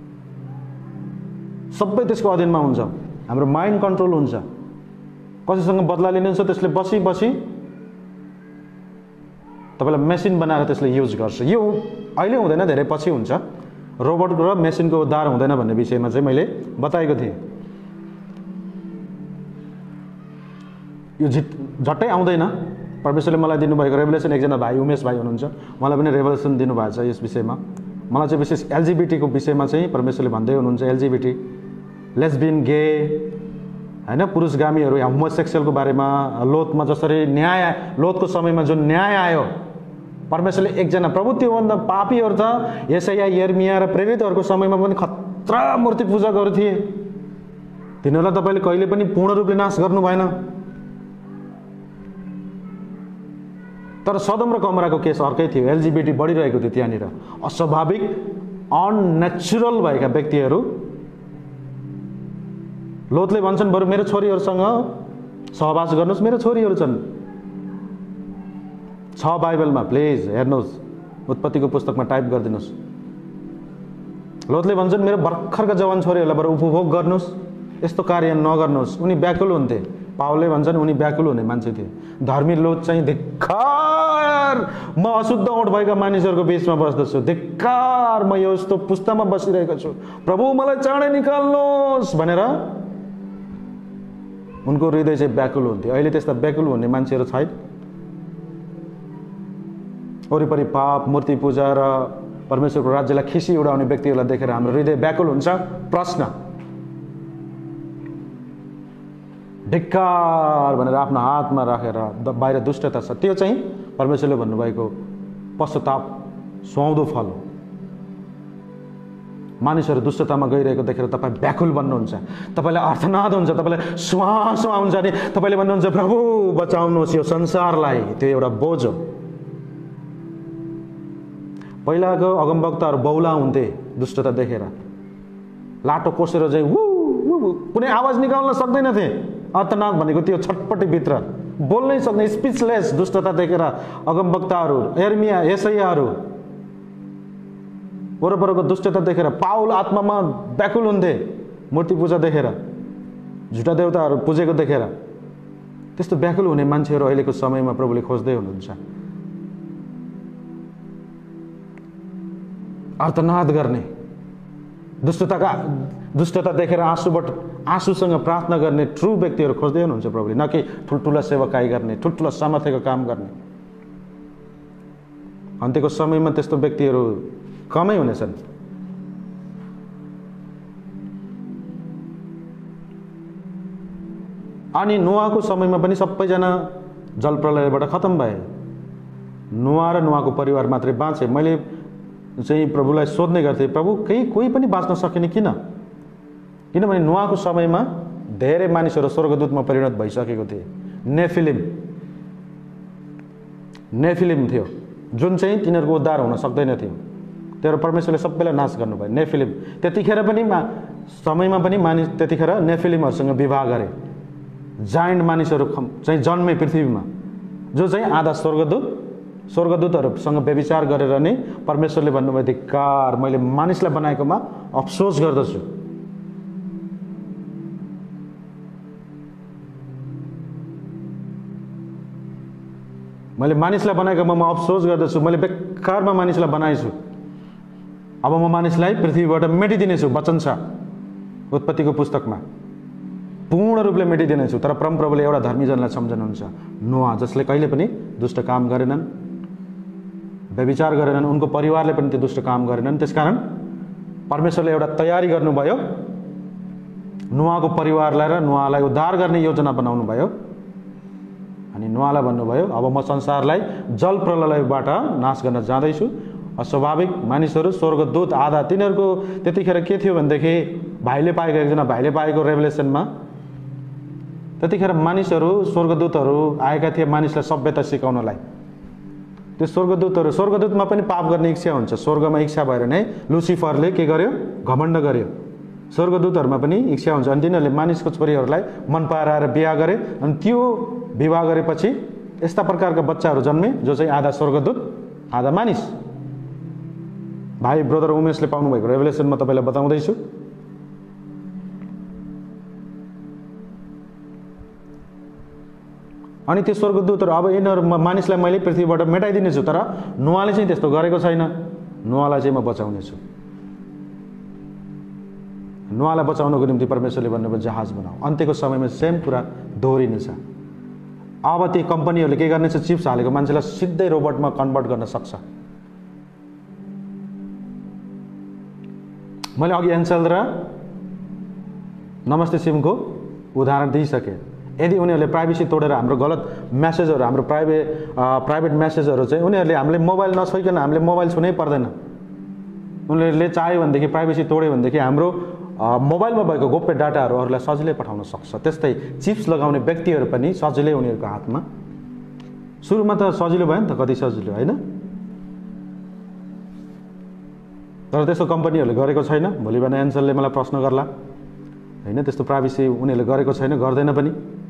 सबै त्यसको अधीनमा हुन्छ, हाम्रो माइन्ड कन्ट्रोल हुन्छ। कसैसँग बदला लिनुहुन्छ त्यसले बसी बसी तपाईँलाई मेसिन बनाएर त्यसले युज गर्छ। यो अहिले हुँदैन, धेरै पछि हुन्छ। रोबोट र मेसिनको उद्धार हुँदैन भन्ने विषयमा चाहिँ मैले बताएको थिएँ। यो झट्टै आउँदैन। परमेश्वरले मलाई दिनुभएको रेभलेसन, एकजना भाइ उमेश भाइ हुनुहुन्छ, मलाई पनि रेभलेसन दिनुभएको छ यस विषयमा। मलाई चाहिँ विशेष एलजिबिटीको विषयमा चाहिँ परमेश्वरले भन्दै हुनुहुन्छ, एलजिबिटी, लेस्बियन, गे, होइन, पुरुषगामीहरू, होमोसेक्सुअलको बारेमा। लोतमा जसरी न्याय, लोतको समयमा जुन न्याय आयो, परमेश्वरले एकजना प्रभु त्योभन्दा पापीहरू त यशाया, यर्मिया र प्रेरितहरूको समयमा पनि खतरा मूर्ति पूजकहरू थिए। तिनीहरूलाई तपाईँले कहिले पनि पूर्ण रूपले नाश गर्नु भएन। तर सदम र गमोराको केस अर्कै थियो। एलजिबिटी बढिरहेको थियो त्यहाँनिर। अस्वाभाविक, अननेचुरल भएका व्यक्तिहरू। लोतले भन्छन् बरु मेरो छोरीहरूसँग सहवास गर्नुहोस्, मेरो छोरीहरू छन्। छ बाइबलमा, प्लिज हेर्नुहोस्, उत्पत्तिको पुस्तकमा टाइप गरिदिनुहोस्। लोतले भन्छन् मेरो भर्खरका जवान छोरीहरूलाई बरु उपभोग गर्नुहोस्, यस्तो कार्य नगर्नुहोस्। उनी व्याकुल हुन्थे। पावलले भन्छन् उनी व्याकुल हुने मान्छे थिए। धर्मी लोत चाहिँ धिक्कार, म अशुद्ध ओठ भएका मानिसहरूको बिचमा बस्दछु, धिक्कार, म यो यस्तो पुस्तामा बसिरहेको छु, प्रभु मलाई चाँडै निकाल्नुहोस् भनेर उनको हृदय चाहिँ व्याकुल हुन्थ्यो। अहिले त्यस्ता व्याकुल हुने मान्छेहरू छैन। वरिपरि पाप, मूर्ति पूजा र परमेश्वरको राज्यलाई खिसी उडाउने व्यक्तिहरूलाई देखेर हाम्रो हृदय व्याकुल हुन्छ। प्रश्न, धिक्कार भनेर आफ्नो हातमा राखेर बाहिर दुष्टता छ, त्यो चाहिँ परमेश्वरले भन्नुभएको पश्चाताप सुहाउँदो फल हो। मानिसहरू दुष्टतामा गइरहेको देखेर तपाईँ व्याकुल बन्नुहुन्छ, तपाईँलाई अर्थनाद हुन्छ, तपाईँलाई सुहाँ हुन्छ अनि तपाईँले भन्नुहुन्छ प्रभु बचाउनुहोस् यो संसारलाई। त्यो एउटा बोझ हो। पहिलाको अगमवक्ताहरू बौला हुन्थे दुष्टता देखेर, लाटो कोसेर चाहिँ कुनै आवाज निकाल्न सक्दैनथे। अर्थनाद भनेको त्यो छटपटीभित्र बोल्नै सक्दैन, स्पिचलेस दुष्टता देखेर अगमवक्ताहरू, यर्मिया, यशायाहरू वरपरको दुष्टता देखेर। पाउल आत्मामा व्याकुल हुन्थे मूर्ति पूजा देखेर, झुटा देवताहरू पूजेको देखेर। त्यस्तो व्याकुल हुने मान्छेहरू अहिलेको समयमा प्रभुले खोज्दै हुनुहुन्छ। अर्थनाद गर्ने, दुष्टता देखेर आँसुसँग प्रार्थना गर्ने ट्रु व्यक्तिहरू खोज्दै हुनुहुन्छ प्रभुले, न कि ठुल्ठुला सेवाकाई गर्ने, ठुल्ठुला सामर्थ्यको काम गर्ने। अन्त्यको समयमा त्यस्तो व्यक्तिहरू कमै हुनेछन्। अनि नोआको समयमा पनि सबैजना जलप्रलयबाट खतम भए। नोआ र नोआको परिवार मात्रै बाँचे। मैले चाहिँ प्रभुलाई सोध्ने गर्थेँ, प्रभु कोही पनि बाँच्न सकेन किन? किनभने नोआको समयमा धेरै मानिसहरू स्वर्गदूतमा परिणत भइसकेको थिए। नेफिलिम थियो जुन चाहिँ तिनीहरूको उद्धार हुन सक्दैन थियो। तर परमेश्वरले सबैलाई नाश गर्नुभयो। नेफिलिम त्यतिखेर पनि समयमा पनि त्यतिखेर नेफिलिमहरूसँग विवाह गरे। जायन्ट मानिसहरू चाहिँ जन्मे पृथ्वीमा, जो चाहिँ आधा स्वर्गदूत स्वर्गदूतहरूसँग व्यभिचार गरेर नै परमेश्वरले भन्नुभयो धिक्कार, मैले मानिसलाई बनाएकोमा अफसोस गर्दछु। मैले मानिसलाई बनाएकोमा म अफसोस गर्दछु, मैले बेकारमा मानिसलाई बनाएछु। अब म मानिसलाई पृथ्वीबाट मेटिदिनेछु। वचन छ उत्पत्तिको पुस्तकमा, पूर्ण रूपले मेटिदिनेछु। तर परमप्रभुले एउटा धर्मीजनलाई सम्झनुहुन्छ, नोआ, जसले कहिले पनि दुष्ट काम गरेनन्, व्यभिचार गरेनन्, उनको परिवारले पनि त्यो दुष्ट काम गरेनन्। त्यसकारण परमेश्वरले एउटा तयारी गर्नुभयो, नोआको परिवारलाई र नोआलाई उद्धार गर्ने योजना बनाउनु भयो। अनि नोआलाई भन्नुभयो अब म संसारलाई जल प्रलयबाट नाश गर्न जाँदैछु। अस्वाभाविक मानिसहरू, स्वर्गदूत आधा, तिनीहरूको त्यतिखेर के थियो भनेदेखि भाइले पाएको, एकजना भाइले पाएको रेभलेसनमा त्यतिखेर मानिसहरू, स्वर्गदूतहरू आएका थिए मानिसलाई सभ्यता सिकाउनलाई। त्यो स्वर्गदूतमा पनि पाप गर्ने इच्छा हुन्छ। स्वर्गमा इच्छा भएर नै लुसिफरले के गर्यो? घमण्ड गर्यो। स्वर्गदूतहरूमा पनि इच्छा हुन्छ। अनि तिनीहरूले मानिसको छोरीहरूलाई मन पराएर बिहा गरे। अनि त्यो विवाह गरेपछि यस्ता प्रकारका बच्चाहरू जन्मे जो चाहिँ आधा स्वर्गदूत आधा मानिस। भाइ ब्रदर उमेशले पाउनुभएको रेभलेसन म तपाईँलाई बताउँदैछु। अनि त्यो स्वर्गदूतहरू अब यिनीहरू मानिसलाई मैले पृथ्वीबाट मेटाइदिनेछु। तर नोआले चाहिँ त्यस्तो गरेको छैन। नोआलाई चाहिँ म बचाउनेछु। नोआलाई बचाउनको निम्ति परमेश्वरले भन्नुभयो जहाज बनाऊ। अन्त्यको समयमा सेम कुरा दोहोरिनेछ। अब ती कम्पनीहरूले के गर्नेछ? चिप्स हालेको मान्छेलाई सिधै रोबोटमा कन्भर्ट गर्न सक्छ। मैले अघि एन्सेल र नमस्ते सिमको उदाहरण दिइसकेँ। यदि उनीहरूले प्राइभेसी तोडेर हाम्रो गलत म्यासेजहरू, हाम्रो प्राइभेट म्यासेजहरू चाहिँ उनीहरूले हामीले मोबाइल नछोइकन हामीले मोबाइल छुनै पर्दैन। उनीहरूले चाह्यो भनेदेखि प्राइभेसी तोड्यो भनेदेखि हाम्रो मोबाइलमा भएको गोप्य डाटाहरू अरूलाई सजिलै पठाउन सक्छ। त्यस्तै चिप्स लगाउने व्यक्तिहरू पनि सजिलै उनीहरूको हातमा। सुरुमा त सजिलो भयो नि त, कति सजिलो होइन? तर त्यस्तो कम्पनीहरूले गरेको छैन। भोलि बिहान एन्सरले मलाई प्रश्न गर्ला होइन, त्यस्तो प्राइभेसी उनीहरूले गरेको छैन, गर्दैन पनि।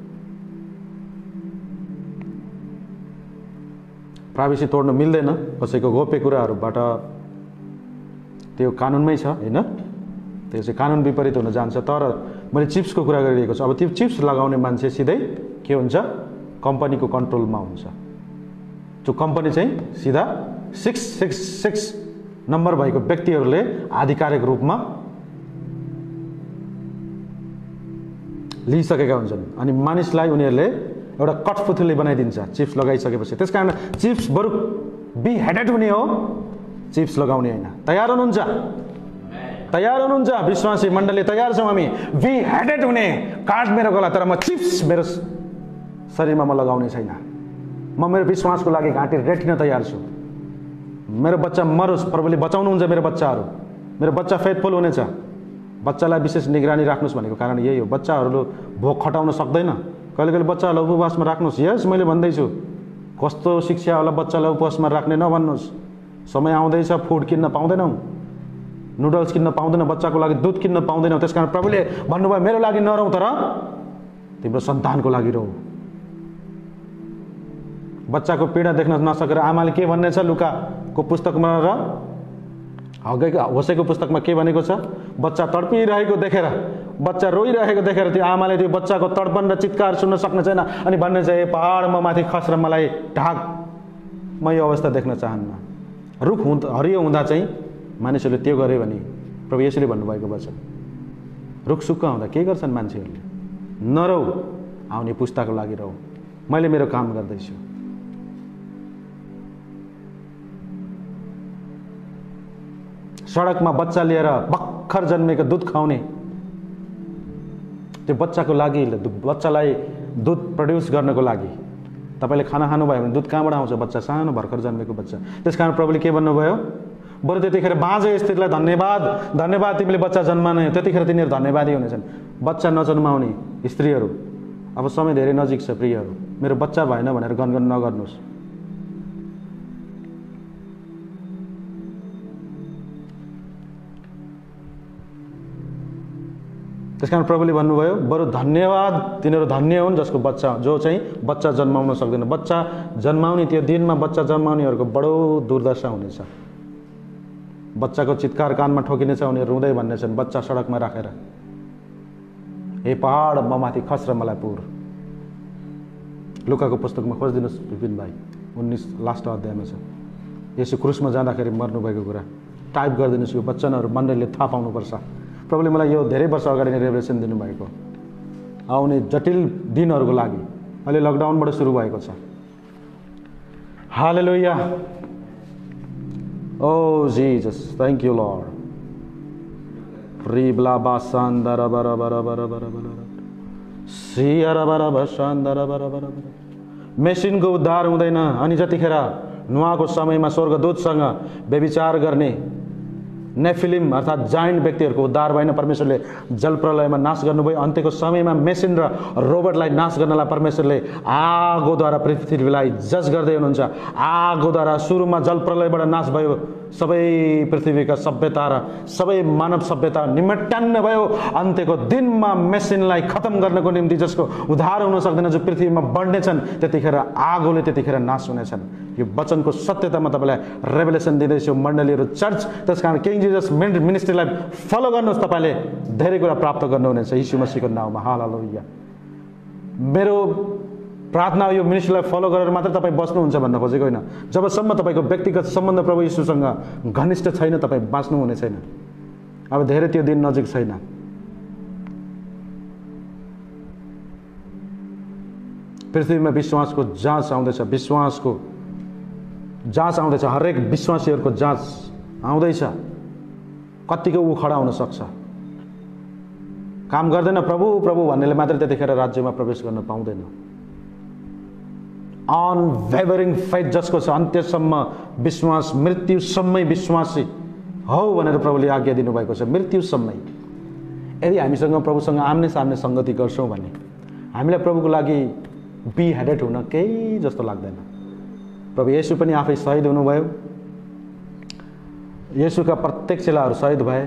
प्राइभेसी तोड्न मिल्दैन कसैको गोप्य कुराहरूबाट, त्यो कानुनमै छ होइन? त्यो चाहिँ कानुन विपरीत हुन जान्छ। तर मैले चिप्सको कुरा गरिरहेको छु। अब त्यो चिप्स लगाउने मान्छे सिधै के हुन्छ? कम्पनीको कन्ट्रोलमा हुन्छ। त्यो कम्पनी चाहिँ सिधा 666 नम्बर भएको व्यक्तिहरूले आधिकारिक रूपमा लिइसकेका हुन्छन्। अनि मानिसलाई उनीहरूले एउटा कठपुतली बनाइदिन्छ चिप्स लगाइसकेपछि। त्यसकारण चिप्स बरु बी हेडेड हुने हो, चिप्स लगाउने होइन। तयार हुनुहुन्छ? तयार हुनुहुन्छ? विश्वासी मण्डली तयार छौँ हामी बी हेडेड हुने। काट मेरो गला, तर म चिप्स मेरो शरीरमा म लगाउने छैन। म मेरो विश्वासको लागि घाँटी रेटिन तयार छु। मेरो बच्चा मरोस्, प्रभुले बचाउनुहुन्छ मेरो बच्चाहरू। मेरो बच्चा फेथफुल हुनेछ। बच्चालाई विशेष निगरानी राख्नुहोस् भनेको कारण यही हो। बच्चाहरूले भोक खटाउन सक्दैन। कहिले कहिले बच्चाहरूलाई उपवासमा राख्नुहोस्। यस मैले भन्दैछु, कस्तो शिक्षा होला बच्चालाई उपवासमा राख्ने नभन्नुहोस्। समय आउँदैछ, फुड किन्न पाउँदैनौँ, नुडल्स किन्न पाउँदैनौँ, बच्चाको लागि दुध किन्न पाउँदैनौँ। त्यसकारण प्रभुले भन्नुभयो मेरो लागि नरौ, तर तिम्रो सन्तानको लागि रौ। बच्चाको पीडा देख्न नसकेर आमाले के भन्ने छ? लुकाको पुस्तकमा र होसेको पुस्तकमा के भनेको छ? बच्चा तडपिरहेको देखेर, बच्चा रोइरहेको देखेर त्यो आमाले त्यो बच्चाको तडपन र चित्कार सुन्न सक्ने छैन। अनि भन्ने चाहिँ पहाडमा माथि खस र मलाई ढाक, म यो अवस्था देख्न चाहन्न। रुख हरियो हुँदा चाहिँ मानिसहरूले त्यो गर्यो भने प्रभु येशूले भन्नुभएको वचन, रुख सुक्ख हुँदा के गर्छन् मान्छेहरूले? नरौ, आउने पुस्ताको लागि रौ। मैले मेरो काम गर्दैछु। सडकमा बच्चा लिएर भर्खर जन्मेको दुध खुवाउने, त्यो बच्चाको लागि, बच्चालाई दुध प्रड्युस गर्नको लागि तपाईँले खाना खानुभयो भने दुध कहाँबाट आउँछ? बच्चा सानो भर्खर जन्मेको बच्चा। त्यसकारण प्रभुले के भन्नुभयो? बरु त्यतिखेर बाँझे स्थितिलाई धन्यवाद, धन्यवाद तिमीले बच्चा जन्माने। त्यतिखेर तिनीहरू धन्यवादी हुनेछन्। बच्चा नजन्माउने स्त्रीहरू, अब समय धेरै नजिक छ प्रियहरू। मेरो बच्चा भएन भनेर गनगन नगर्नुहोस्। त्यसकारण प्रभुले भन्नुभयो बरु धन्यवाद तिनीहरू धन्य हुन् जसको बच्चा जो चाहिँ बच्चा जन्माउन सक्दैन। बच्चा जन्माउने त्यो दिनमा बच्चा जन्माउनेहरूको बडो दुर्दशा हुनेछ। बच्चाको चित्कार कानमा ठोकिनेछ, उनीहरू रुँदै भन्नेछन् बच्चा सडकमा राखेर, हे पहाड म माथि खस र मलाई पुर। लुकाको पुस्तकमा खोजिदिनुहोस् विपिन भाइ, 19 लास्ट अध्यायमा छ। यसो क्रुसमा जाँदाखेरि मर्नुभएको कुरा टाइप गरिदिनुहोस्, यो वचनहरू मण्डलीले थाहा पाउनुपर्छ। प्रभुले मलाई यो धेरै वर्ष अगाडि नै रेभलेसन दिनुभएको आउने जटिल दिनहरूको लागि। अहिले लकडाउनबाट सुरु भएको छ। Hallelujah, oh Jesus, thank you Lord. रिब्ला बासान्दरा बरा बरा बरा बरा बरा सियारा बरा बसान्दरा बरा बरा बरा। मेसिनको उद्धार हुँदैन। अनि जतिखेर नुहाको समयमा स्वर्गदूतसँग व्यभिचार गर्ने नेफिलिम अर्थात् जाइन्ट व्यक्तिहरूको उद्धार भएन, परमेश्वरले जलप्रलयमा नाश गर्नुभयो। अन्त्यको समयमा मेसिन र रोबोटलाई नाश गर्नलाई परमेश्वरले आगोद्वारा पृथ्वीलाई जज गर्दै हुनुहुन्छ। आगोद्वारा सुरुमा जलप्रलयबाट नाश भयो सबै पृथ्वीका सभ्यता र सबै मानव सभ्यता निमट्यान्न भयो। अन्त्यको दिनमा मेसिनलाई खत्म गर्नको निम्ति जसको उद्धार हुन सक्दैन, जो पृथ्वीमा बढ्नेछन्, त्यतिखेर आगोले त्यतिखेर नाश हुनेछन्। यो वचनको सत्यतामा तपाईँलाई रेभलेसन दिँदैछु मण्डलीहरू, चर्च। त्यसकारण किङ जिजस मिनिस्ट्रीलाई फलो गर्नुहोस्, तपाईँले धेरै कुरा प्राप्त गर्नुहुनेछ यीशु मसीहको नाउँमा। हालेलुया। मेरो प्रार्थना यो मिनिस्ट्रीलाई फलो गरेर मात्र तपाईँ बस्नुहुन्छ भन्न खोजेको होइन। जबसम्म तपाईँको व्यक्तिगत सम्बन्ध प्रभु यीशुसँग घनिष्ठ छैन, तपाईँ बाँच्नु हुने छैन। अब धेरै त्यो दिन नजिक छैन। पृथ्वीमा विश्वासको जाँच आउँदैछ, विश्वासको जाँच आउँदैछ। हरेक विश्वासीहरूको जाँच आउँदैछ। कतिको ऊ खडा हुन सक्छ। काम गर्दैन प्रभु प्रभु भन्नेले मात्रै त्यतिखेर राज्यमा प्रवेश गर्न पाउँदैन। अनवेभरिङ फेथ जसको छ, अन्त्यसम्म विश्वास, मृत्युसम्मै विश्वासी हौ भनेर प्रभुले आज्ञा दिनुभएको छ। मृत्युसम्मै यदि हामीसँग प्रभुसँग आम्ने सामने सङ्गति गर्छौँ भने हामीलाई प्रभुको लागि बी हेडेड हुन केही जस्तो लाग्दैन। प्रभु येशू पनि आफै शहीद हुनुभयो। येशूका प्रत्येक चेलाहरू शहीद भए।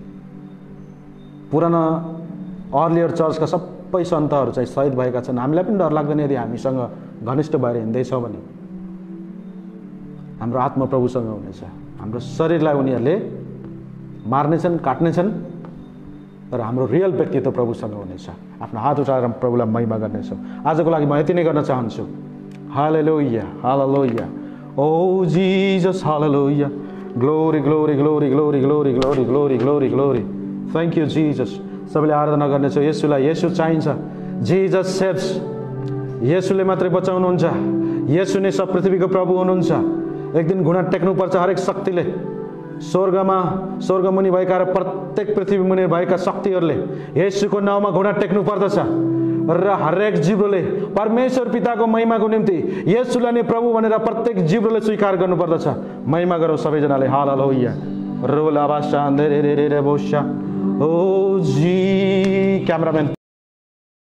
पुराना अर्लियर चर्चका सबै सन्तहरू चाहिँ शहीद भएका छन्। हामीलाई पनि डर लाग्दैन यदि हामीसँग घनिष्ठ भएर हिँड्दैछौँ भने हाम्रो आत्मा प्रभुसँग हुनेछ। हाम्रो शरीरलाई उनीहरूले मार्नेछन्, काट्नेछन्, तर हाम्रो रियल व्यक्तित्व प्रभुसँग हुनेछ। आफ्नो हात उठाएर प्रभुलाई महिमा गर्नेछौँ। आजको लागि म यति नै गर्न चाहन्छु। Hallelujah, hallelujah, oh Jesus, hallelujah, glory glory glory glory glory glory glory glory glory. Thank you Jesus. सबैले आराधना गर्नेछौँ येशूलाई। येशू चाहिन्छ। Jesus saves. येशूले मात्रै बचाउनुहुन्छ। येशू नै सब पृथ्वीको प्रभु हुनुहुन्छ। एक दिन घुँडा टेक्नुपर्छ हरेक शक्तिले। स्वर्गमुनि भएका र प्रत्येक पृथ्वी मुनि भएका शक्तिहरूले येशूको नाउँमा घुँडा टेक्नु पर्दछ र हरेक जिब्रोले परमेश्वर पिताको महिमाको निम्ति येशूलाई नै प्रभु भनेर प्रत्येक जिब्रोले स्वीकार गर्नुपर्दछ। महिमा गरौँ सबैजनाले। हालेलुया। रोला बाशा रे रे रे रे बोशा। ओ जी क्यामेराम्यान